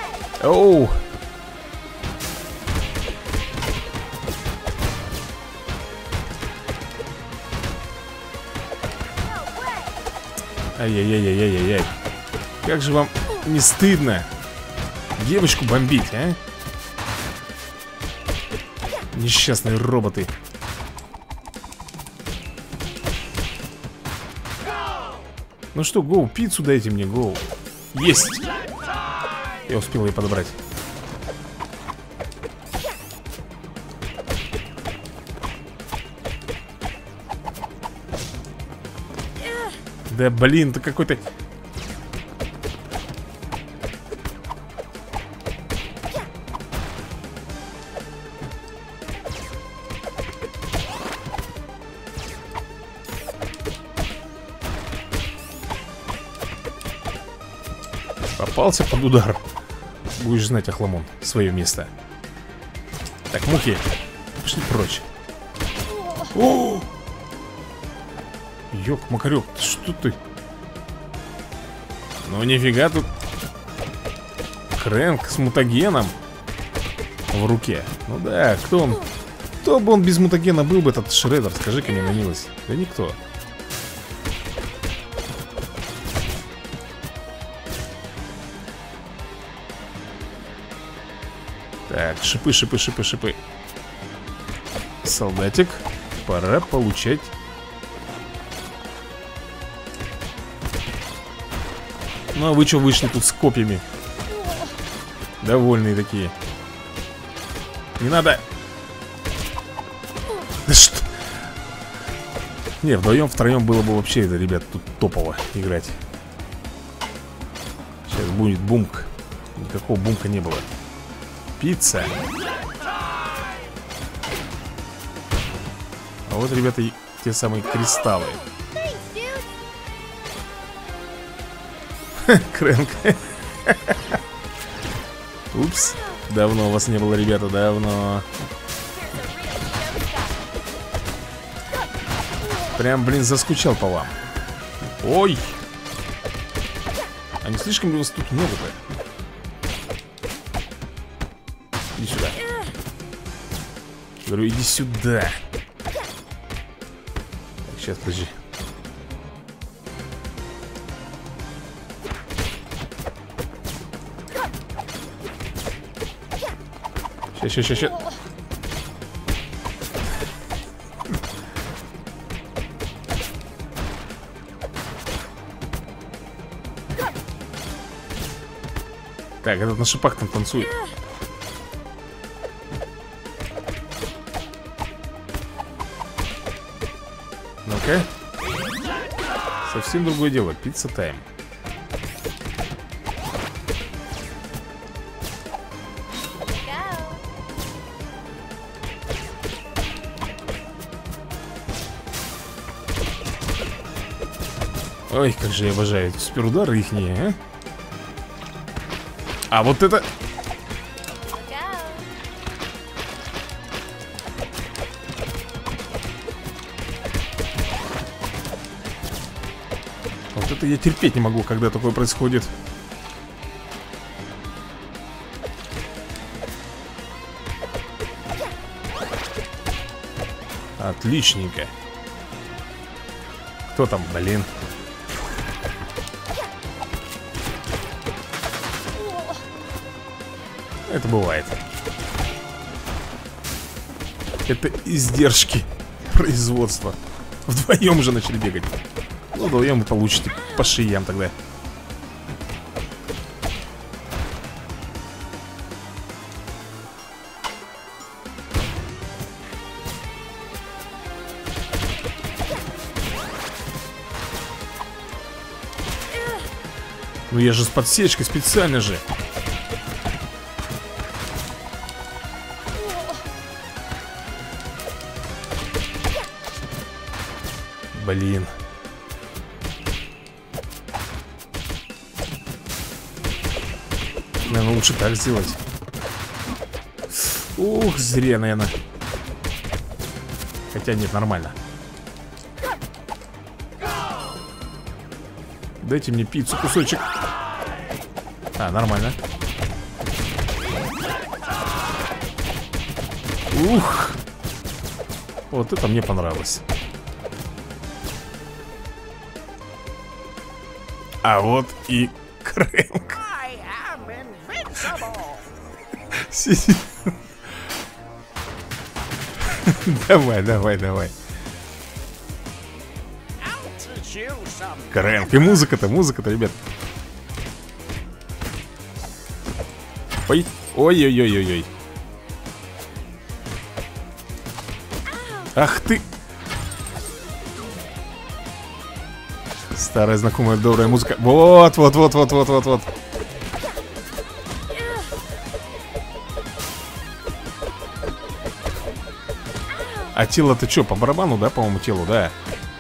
Оу. Ай-яй-яй-яй-яй-яй. Как же вам не стыдно девочку бомбить, а? Несчастные роботы. Ну что, гоу, пиццу дайте мне, гоу. Есть. Я успел ее подобрать. Да блин, ты какой-то... Попался под удар. Будешь знать, Охламон, свое место. Так, мухи, пошли прочь. О! Ёк-макарёк, что ты? Ну нифига тут. Крэнк с мутагеном в руке. Ну да, кто он? Кто бы он без мутагена был бы, этот Шреддер? Скажи-ка мне на милость. Да никто. Так, шипы, шипы, шипы, шипы. Солдатик, пора получать. Ну а вы что вышли тут с копьями? Довольные такие. Не надо. Да что? Не, вдвоем, втроем было бы вообще, это, ребят, тут топово играть. Сейчас будет бумк. Никакого бумка не было. Пицца. А вот, ребята, и те самые кристаллы. Крэнк. Упс. Давно у вас не было, ребята, давно. Прям, блин, заскучал по вам. Ой. А не слишком ли вас тут много-то? Иди сюда. Говорю, иди сюда. Так, сейчас, подожди. Сейчас, сейчас, сейчас, сейчас. Так, этот на шипах там танцует. Ну-ка. Совсем другое дело. Пицца тайм. Ой, как же я обожаю суперудары ихние, а? А вот это... Вот это я терпеть не могу, когда такое происходит. Отличненько. Кто там, блин? Это бывает. Это издержки производства. Вдвоем уже начали бегать. Ну, вдвоем вы получите по шиям тогда. Ну я же с подсечкой специально же. Блин. Наверное, лучше так сделать. Ух, зря, наверное. Хотя нет, нормально. Дайте мне пиццу, кусочек. А, нормально. Ух. Вот это мне понравилось. А вот и Крэнк. Давай, давай, давай. Крэнк. И музыка-то, музыка-то, ребят. Ой, ой-ой-ой-ой-ой. Ах ты. Старая знакомая добрая музыка. Вот, вот, вот, вот, вот, вот, вот. А тело-то что, по барабану, да, по-моему, телу, да?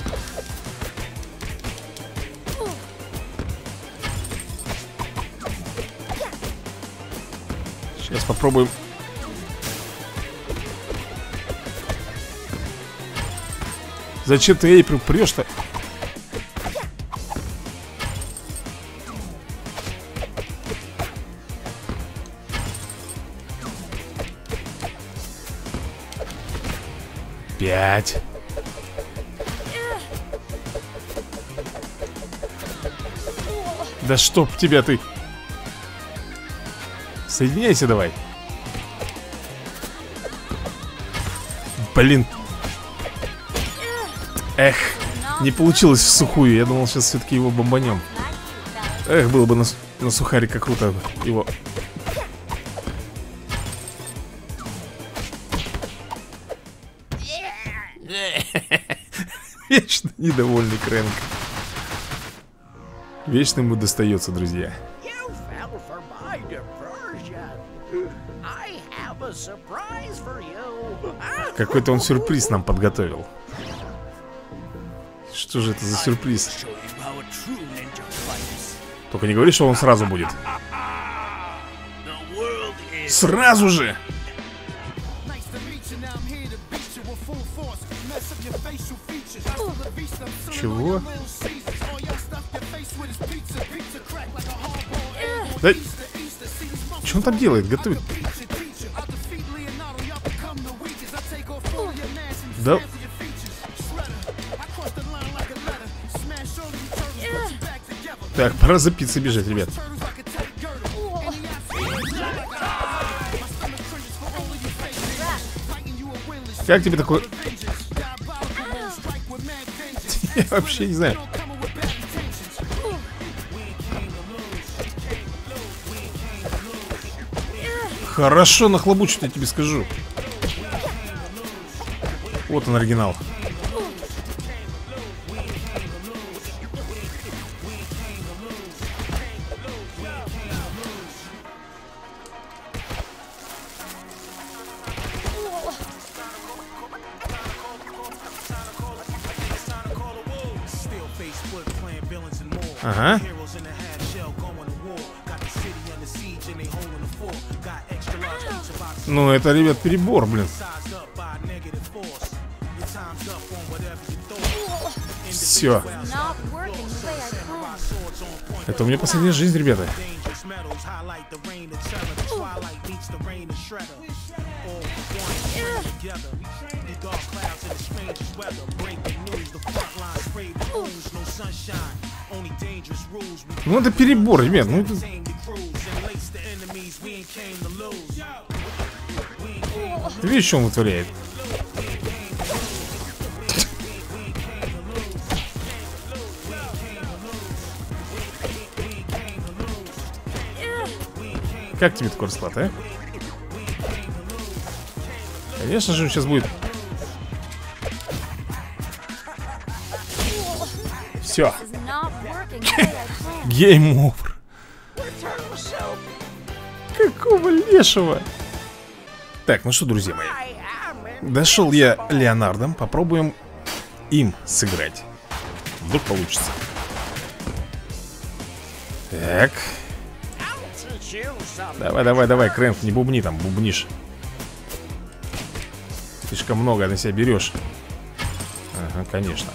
Сейчас попробуем. Зачем ты Эйприл прешь-то? Пять. Да чтоб тебя ты. Соединяйся давай. Блин. Эх, не получилось в сухую. Я думал, сейчас все-таки его бомбанем. Эх, было бы на, на сухарика круто его. Вечно недовольный Крэнк. Вечно ему достается, друзья. Какой-то он сюрприз нам подготовил. Что же это за сюрприз? Только не говори, что он сразу будет. Сразу же! Чего? Да... Что он там делает? Готовит? Да... Так, пора за пиццей бежать, ребят. Как тебе такое? Я вообще не знаю. Хорошо нахлобучит, я тебе скажу. Вот он, оригинал. Ага. Ну, это, ребят, перебор, блин. Все. Это у меня последняя жизнь, ребята. Ну, это перебор, ребят. Ну, это... Ты видишь, что он вытворяет? Как тебе такой расклад, а? Конечно же, он сейчас будет. Все. Гейм овер. Какого лешего? Так, ну что, друзья мои, дошел я Леонардом. Попробуем им сыграть. Вдруг получится. Так. Давай, давай, давай, Крэнк, не бубни там, бубнишь. Слишком много на себя берешь. Ага, конечно.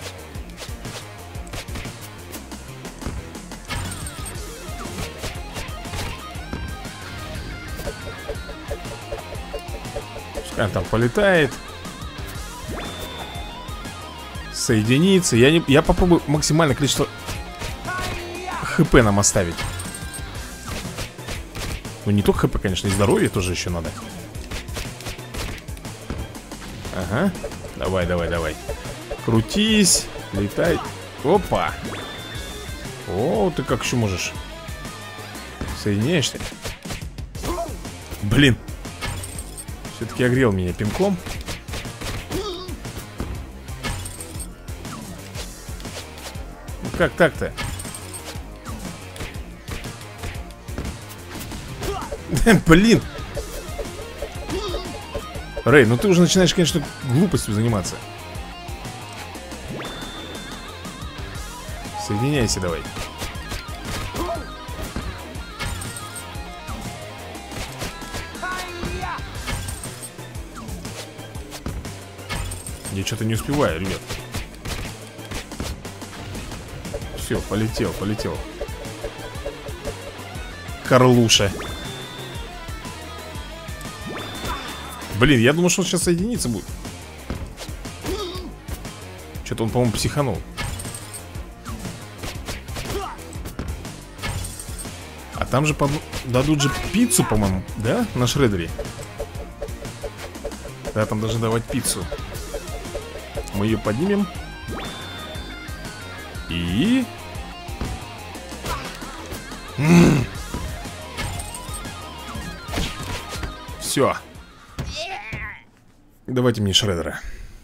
Пускай он там полетает. Соединиться. Я, не, я попробую максимальное количество ХП нам оставить? Ну не только ХП, конечно, и здоровье тоже еще надо. Ага. Давай, давай, давай. Крутись, летай. Опа. О, ты как еще можешь? Соединяешься? Блин. Все-таки огрел меня пинком. Ну как так-то? Блин. Рэй, ну ты уже начинаешь, конечно, глупостью заниматься. Соединяйся давай. Я что-то не успеваю, ребят. Все, полетел, полетел. Карлуша. Блин, я думал, что он сейчас соединиться будет. Что-то он, по-моему, психанул. А там же под... дадут же пиццу, по-моему, да? На шредере. Да, там должны давать пиццу. Мы ее поднимем. И... Все. Давайте мне шредера.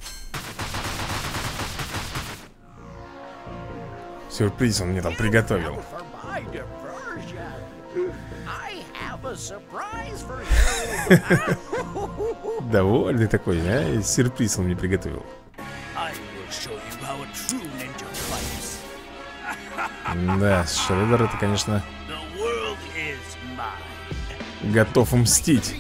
Сюрприз он мне там приготовил. Довольный такой, а? Сюрприз он мне приготовил. Да, шредер это, конечно, готов мстить.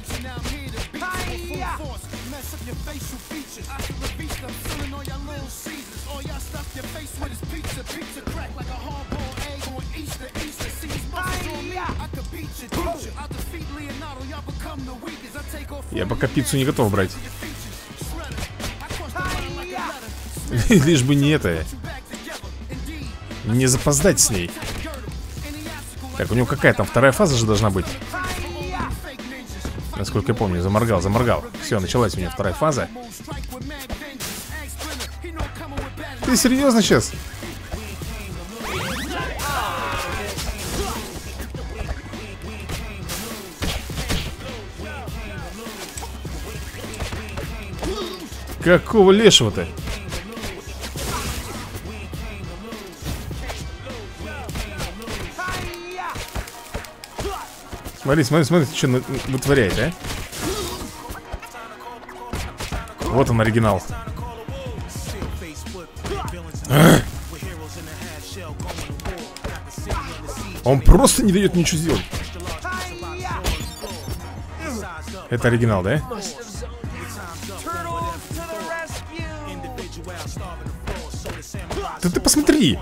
Я пока пиццу не готов брать. Лишь бы не это. Не запоздать с ней. Так, у него какая там вторая фаза же должна быть. Насколько я помню, заморгал, заморгал. Все, началась у него вторая фаза. Ты серьезно сейчас? Какого лешего-то? Смотри, смотри, смотри, что вытворяет, а? Вот он, оригинал. А! Он просто не дает ничего сделать. Это оригинал, да? Да ты посмотри.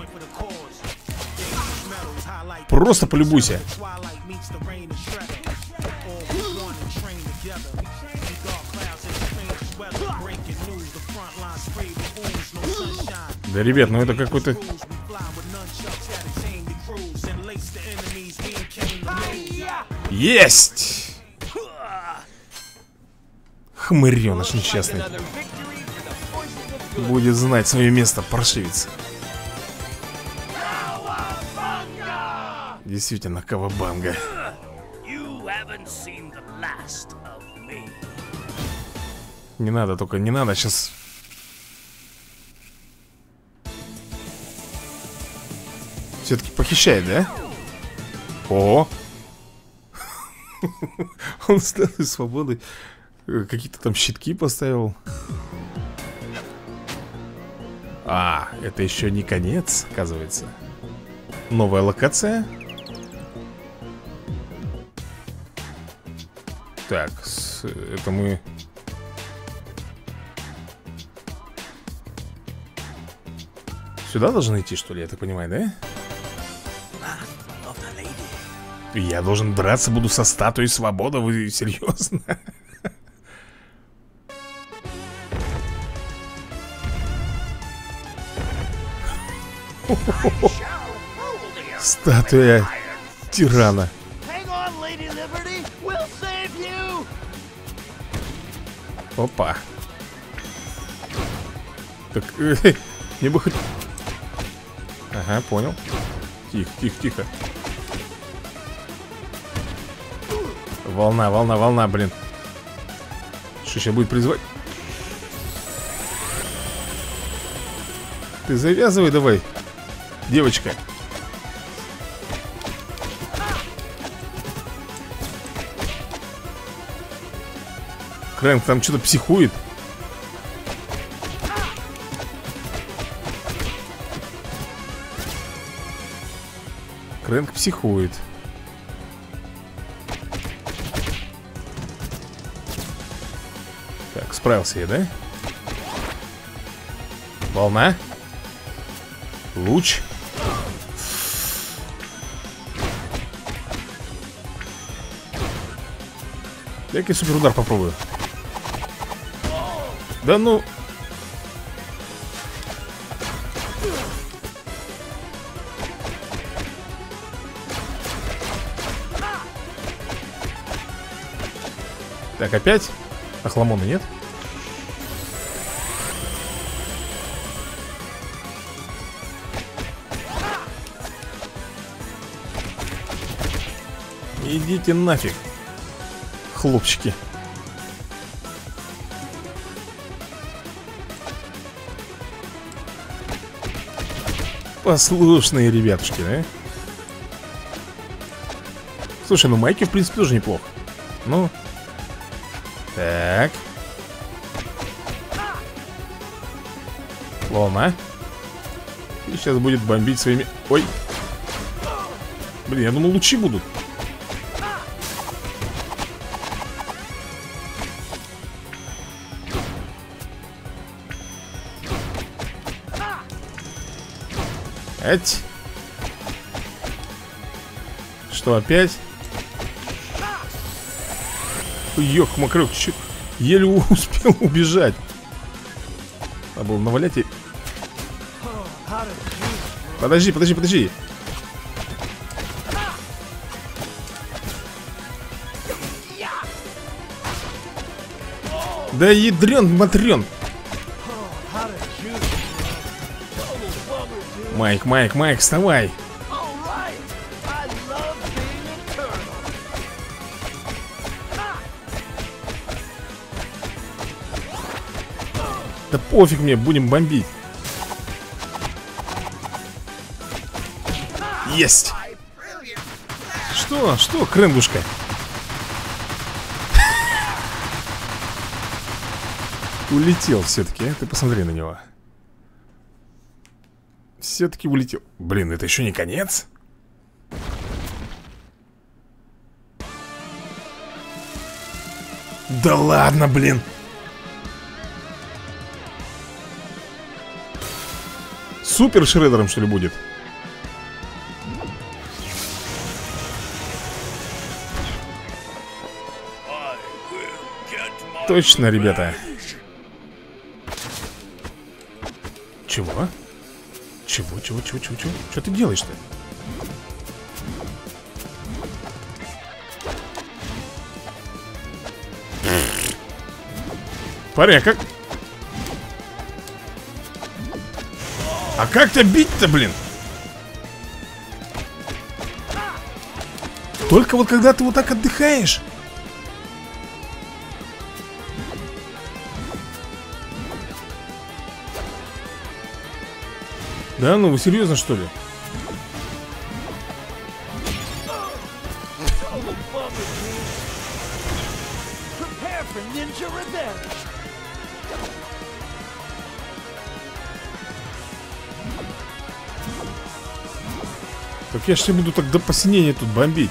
Просто полюбуйся. Да, ребят, ну это какой-то... Есть! Хмыреныш несчастный. Будет знать свое место, паршивец. Действительно, кавабанга. Не надо, только не надо сейчас. Все-таки похищает, да? О! Он статуи свободы. Какие-то там щитки поставил. А, это еще не конец, оказывается. Новая локация. Так, это мы... Сюда должен идти, что ли, я так понимаю, да? Я должен драться буду со статуей свободы, вы серьезно? Статуя тирана. Опа. Так, э, не бы хоть... Ага, понял. Тихо, тихо, тихо. Волна, волна, волна, блин. Что сейчас будет призывать? Ты завязывай давай, девочка. Крэнк там что-то психует. Крэнк психует. Так, справился я, да? Волна. Луч. Дай-ка я суперудар попробую. Да ну. Так, опять? Охламона нет? Идите нафиг, хлопчики. Послушные ребятушки, да? Слушай, ну Майки в принципе тоже неплохо. Ну. Так. Волна. И сейчас будет бомбить своими... Ой. Блин, я думал, лучи будут. Эть. Что опять? Ёх-макрёк, еле успел убежать. Надо было навалять и... Подожди, подожди, подожди. Да ядрён-матрён. Майк, Майк, Майк, вставай. Да пофиг мне, будем бомбить. Есть. Что, что, крендушка? Улетел все-таки, а? Ты посмотри на него. Все-таки улетел. Блин, это еще не конец? Да ладно, блин. Супер шредером, что ли, будет? Точно, ребята. Чего? Чего, чего, чего, чего, чего? Что ты делаешь-то? Парень, а как... А как тебя бить-то, блин? Только вот когда ты вот так отдыхаешь. Да, ну вы серьезно, что ли? Так я же буду так до посинения тут бомбить.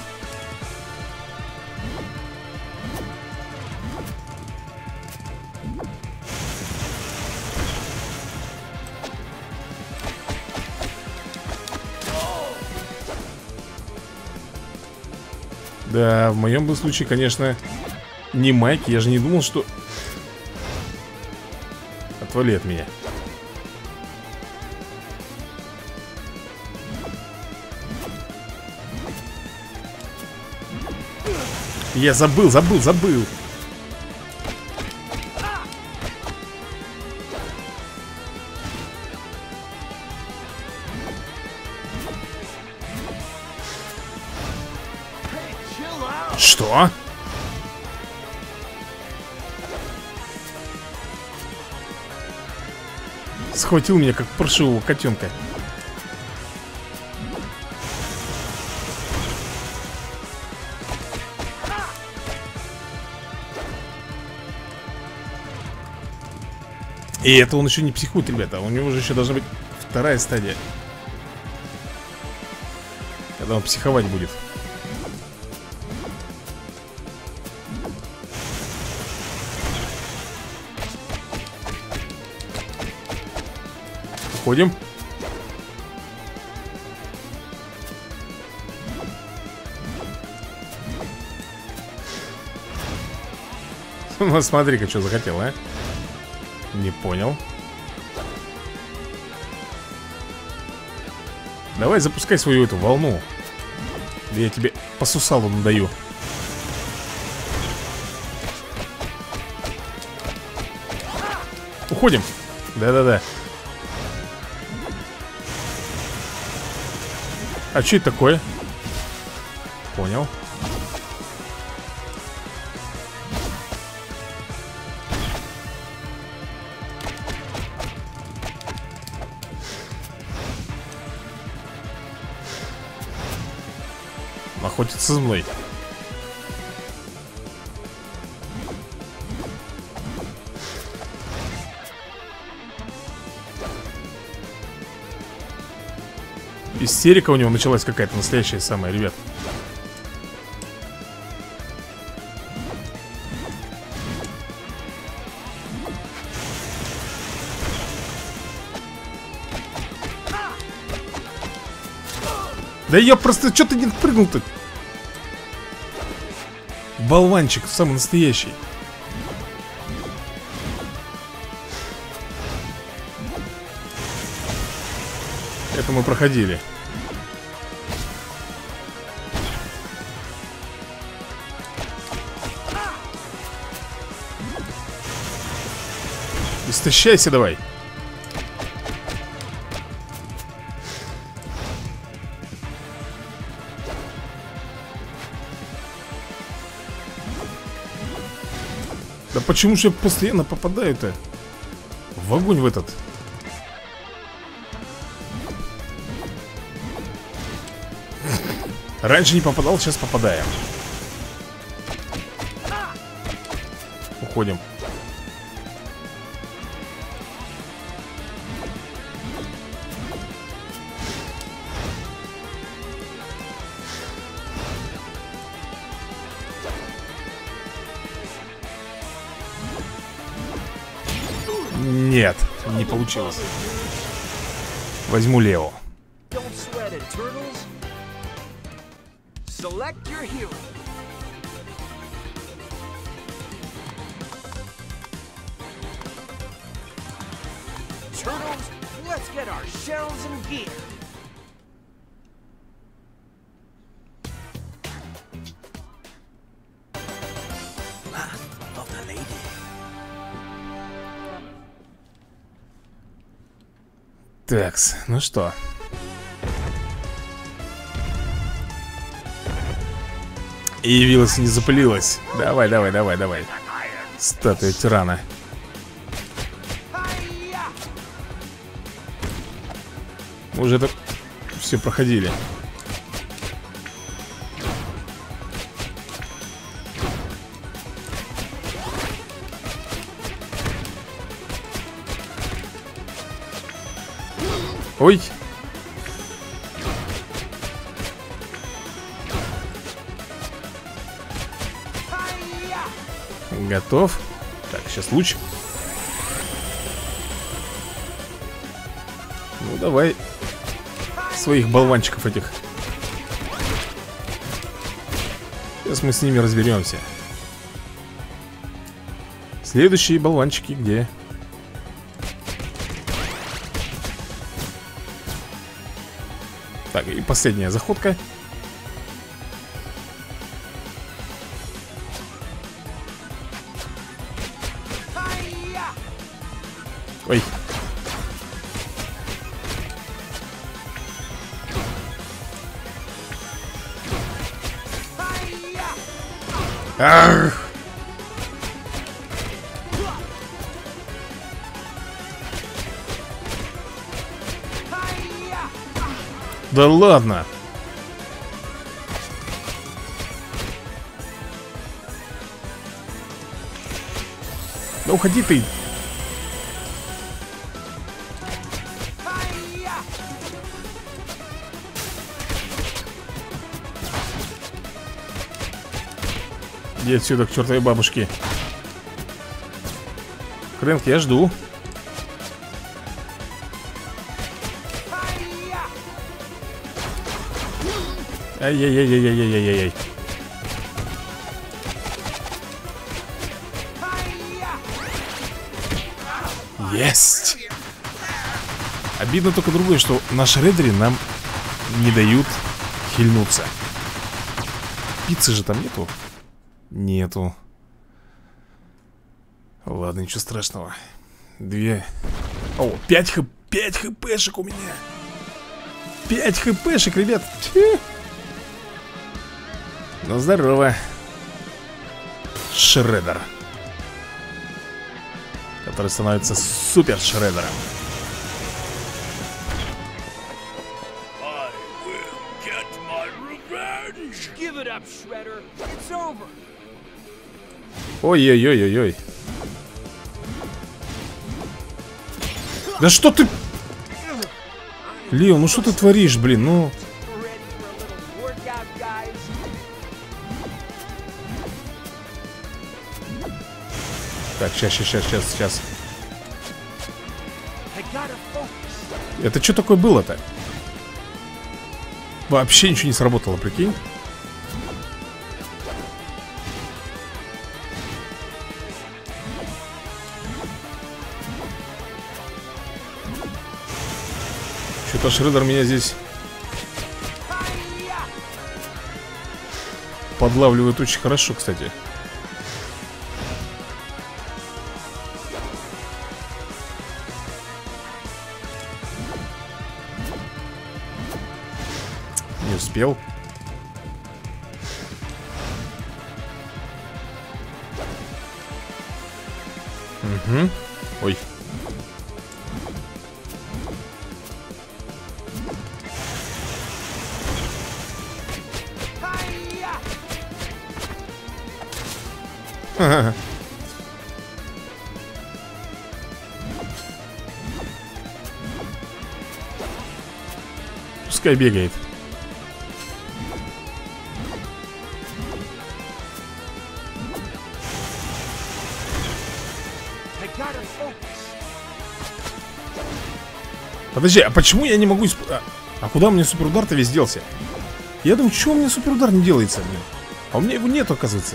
Да, в моем бы случае, конечно, не Майки. Я же не думал, что... Отвали от меня. Я забыл, забыл, забыл. Что? Схватил меня, как паршивого котенка. И это он еще не психует, ребята. У него же еще должна быть вторая стадия, когда он психовать будет. Ходим. Ну, смотри-ка, что захотел, а? Не понял. Давай запускай свою эту волну. Я тебе по сусалу надаю. Уходим. Да-да-да. А что это такое? Понял. Охотится за мной. Истерика у него началась какая-то настоящая самая, ребят. Да я просто... Что ты не прыгнул-то? Болванчик, самый настоящий. Это мы проходили. Истощайся давай. Да почему же я постоянно попадаю-то в огонь в этот? Раньше не попадал, сейчас попадаем. Уходим. Нет, не получилось. Возьму Лео. Такс, ну что? И явилась, не запылилась. Давай, давай, давай, давай. Статуя тирана. Мы уже это все проходили. Ой. Готов. Так, сейчас луч. Ну, давай своих болванчиков этих. Сейчас мы с ними разберемся. Следующие болванчики где? Так, и последняя заходка. Ой. Ах! Да ладно! Да уходи ты! Иди отсюда к чертовой бабушке. Крэнк, я жду. Ай-яй-яй-яй-яй-яй-яй-яй. Есть! Обидно только другое, что наши рейдеры нам не дают хильнуться. Пиццы же там нету? Нету. Ладно, ничего страшного. Две. О, пять хп, пять хпшек у меня. Пять хпшек, ребят. Фу. Ну, здорово. Шреддер, который становится супер шреддером. Ой-ой-ой-ой-ой. Да что ты... Лео, ну что ты творишь, блин, ну... Так, сейчас, сейчас, сейчас, сейчас. Это что такое было-то? Вообще ничего не сработало, прикинь. Что-то Шреддер меня здесь подлавливает очень хорошо, кстати. Не успел. Угу. Ой. Ха-ха. Пускай бегает. Подожди, а почему я не могу исп... а, а куда у меня суперудар-то весь делся? Я думаю, что у меня суперудар не делается, блин? А у меня его нет, оказывается.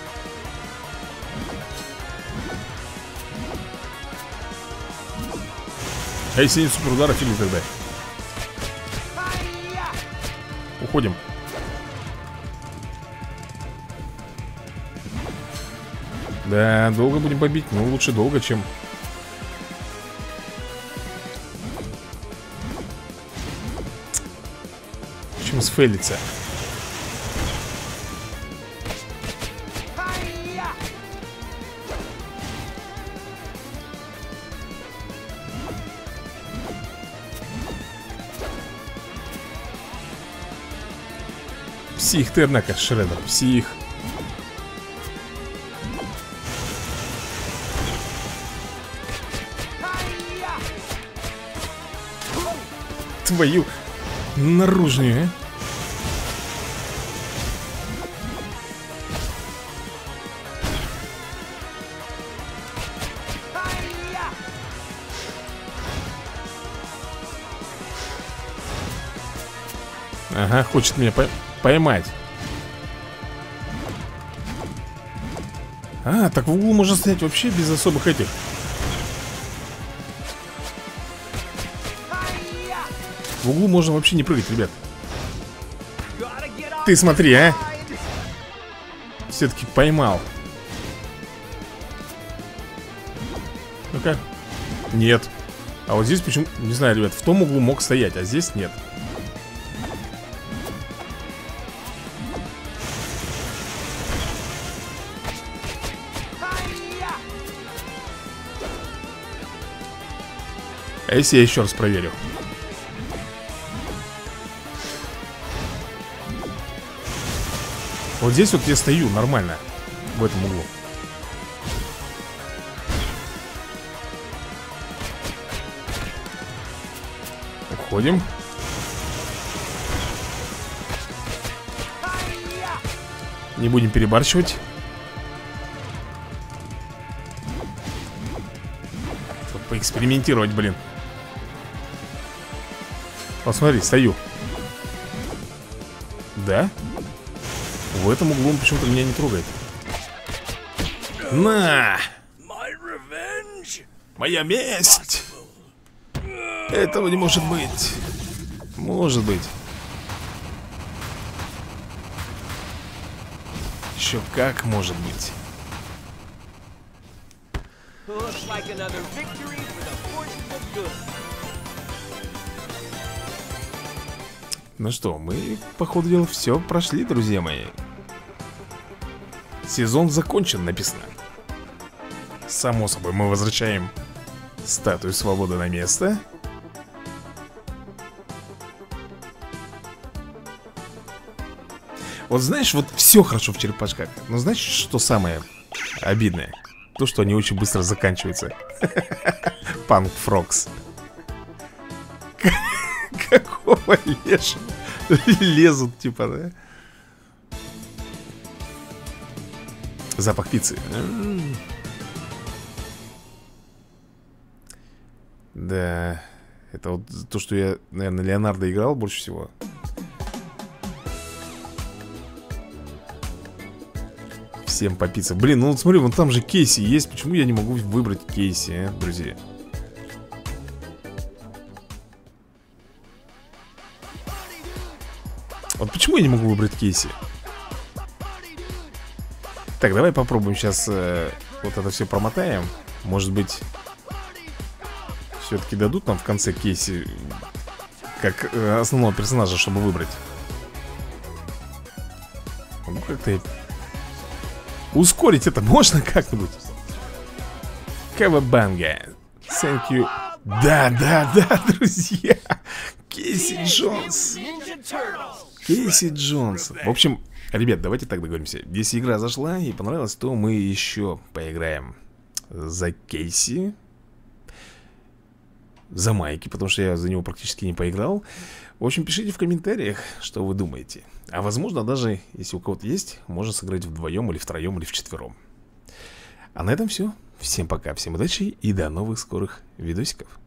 А если нет суперудара, фиг тогда. Уходим. Да, долго будем побить, но лучше долго, чем... Чем сфейлиться. Псих ты, однако, Шреддер, псих. Твою наружную, а? Ага, хочет меня по поймать. А, так в углу можно стоять вообще без особых этих. В углу можно вообще не прыгать, ребят. Ты смотри, а. Все-таки поймал. Ну-ка. Нет. А вот здесь почему... Не знаю, ребят, в том углу мог стоять, а здесь нет. А если я еще раз проверю? Вот здесь вот я стою нормально. В этом углу. Уходим. Не будем перебарщивать. Поэкспериментировать, блин. Посмотри, стою. Да? В этом углу он почему-то меня не трогает. На! Моя месть! Этого не может быть. Может быть. Еще как может быть. Ну что, мы, по ходу дела, все прошли, друзья мои. Сезон закончен, написано. Само собой, мы возвращаем статую свободы на место. Вот знаешь, вот все хорошо в черепашках. Но знаешь, что самое обидное? То, что они очень быстро заканчиваются. Панк Фрокс. Какого лешего? Лезут, типа, да? Запах пиццы. Да. Это вот то, что я, наверное, Леонардо играл больше всего. Всем по пицце. Блин, ну вот смотри, вон там же Кейси есть. Почему я не могу выбрать Кейси, а, друзья? Вот почему я не могу выбрать Кейси? Так, давай попробуем сейчас э, вот это все промотаем. Может быть, все-таки дадут нам в конце Кейси как э, основного персонажа, чтобы выбрать. Ну как-то ускорить это можно как-нибудь? Кавабанга. Thank you. Да, да, да, друзья. Кейси Джонс. Кейси Джонс. В общем, ребят, давайте так договоримся. Если игра зашла и понравилась, то мы еще поиграем за Кейси, за Майки, потому что я за него практически не поиграл. В общем, пишите в комментариях, что вы думаете. А возможно, даже если у кого-то есть, можно сыграть вдвоем или втроем или вчетвером. А на этом все. Всем пока, всем удачи и до новых скорых видосиков.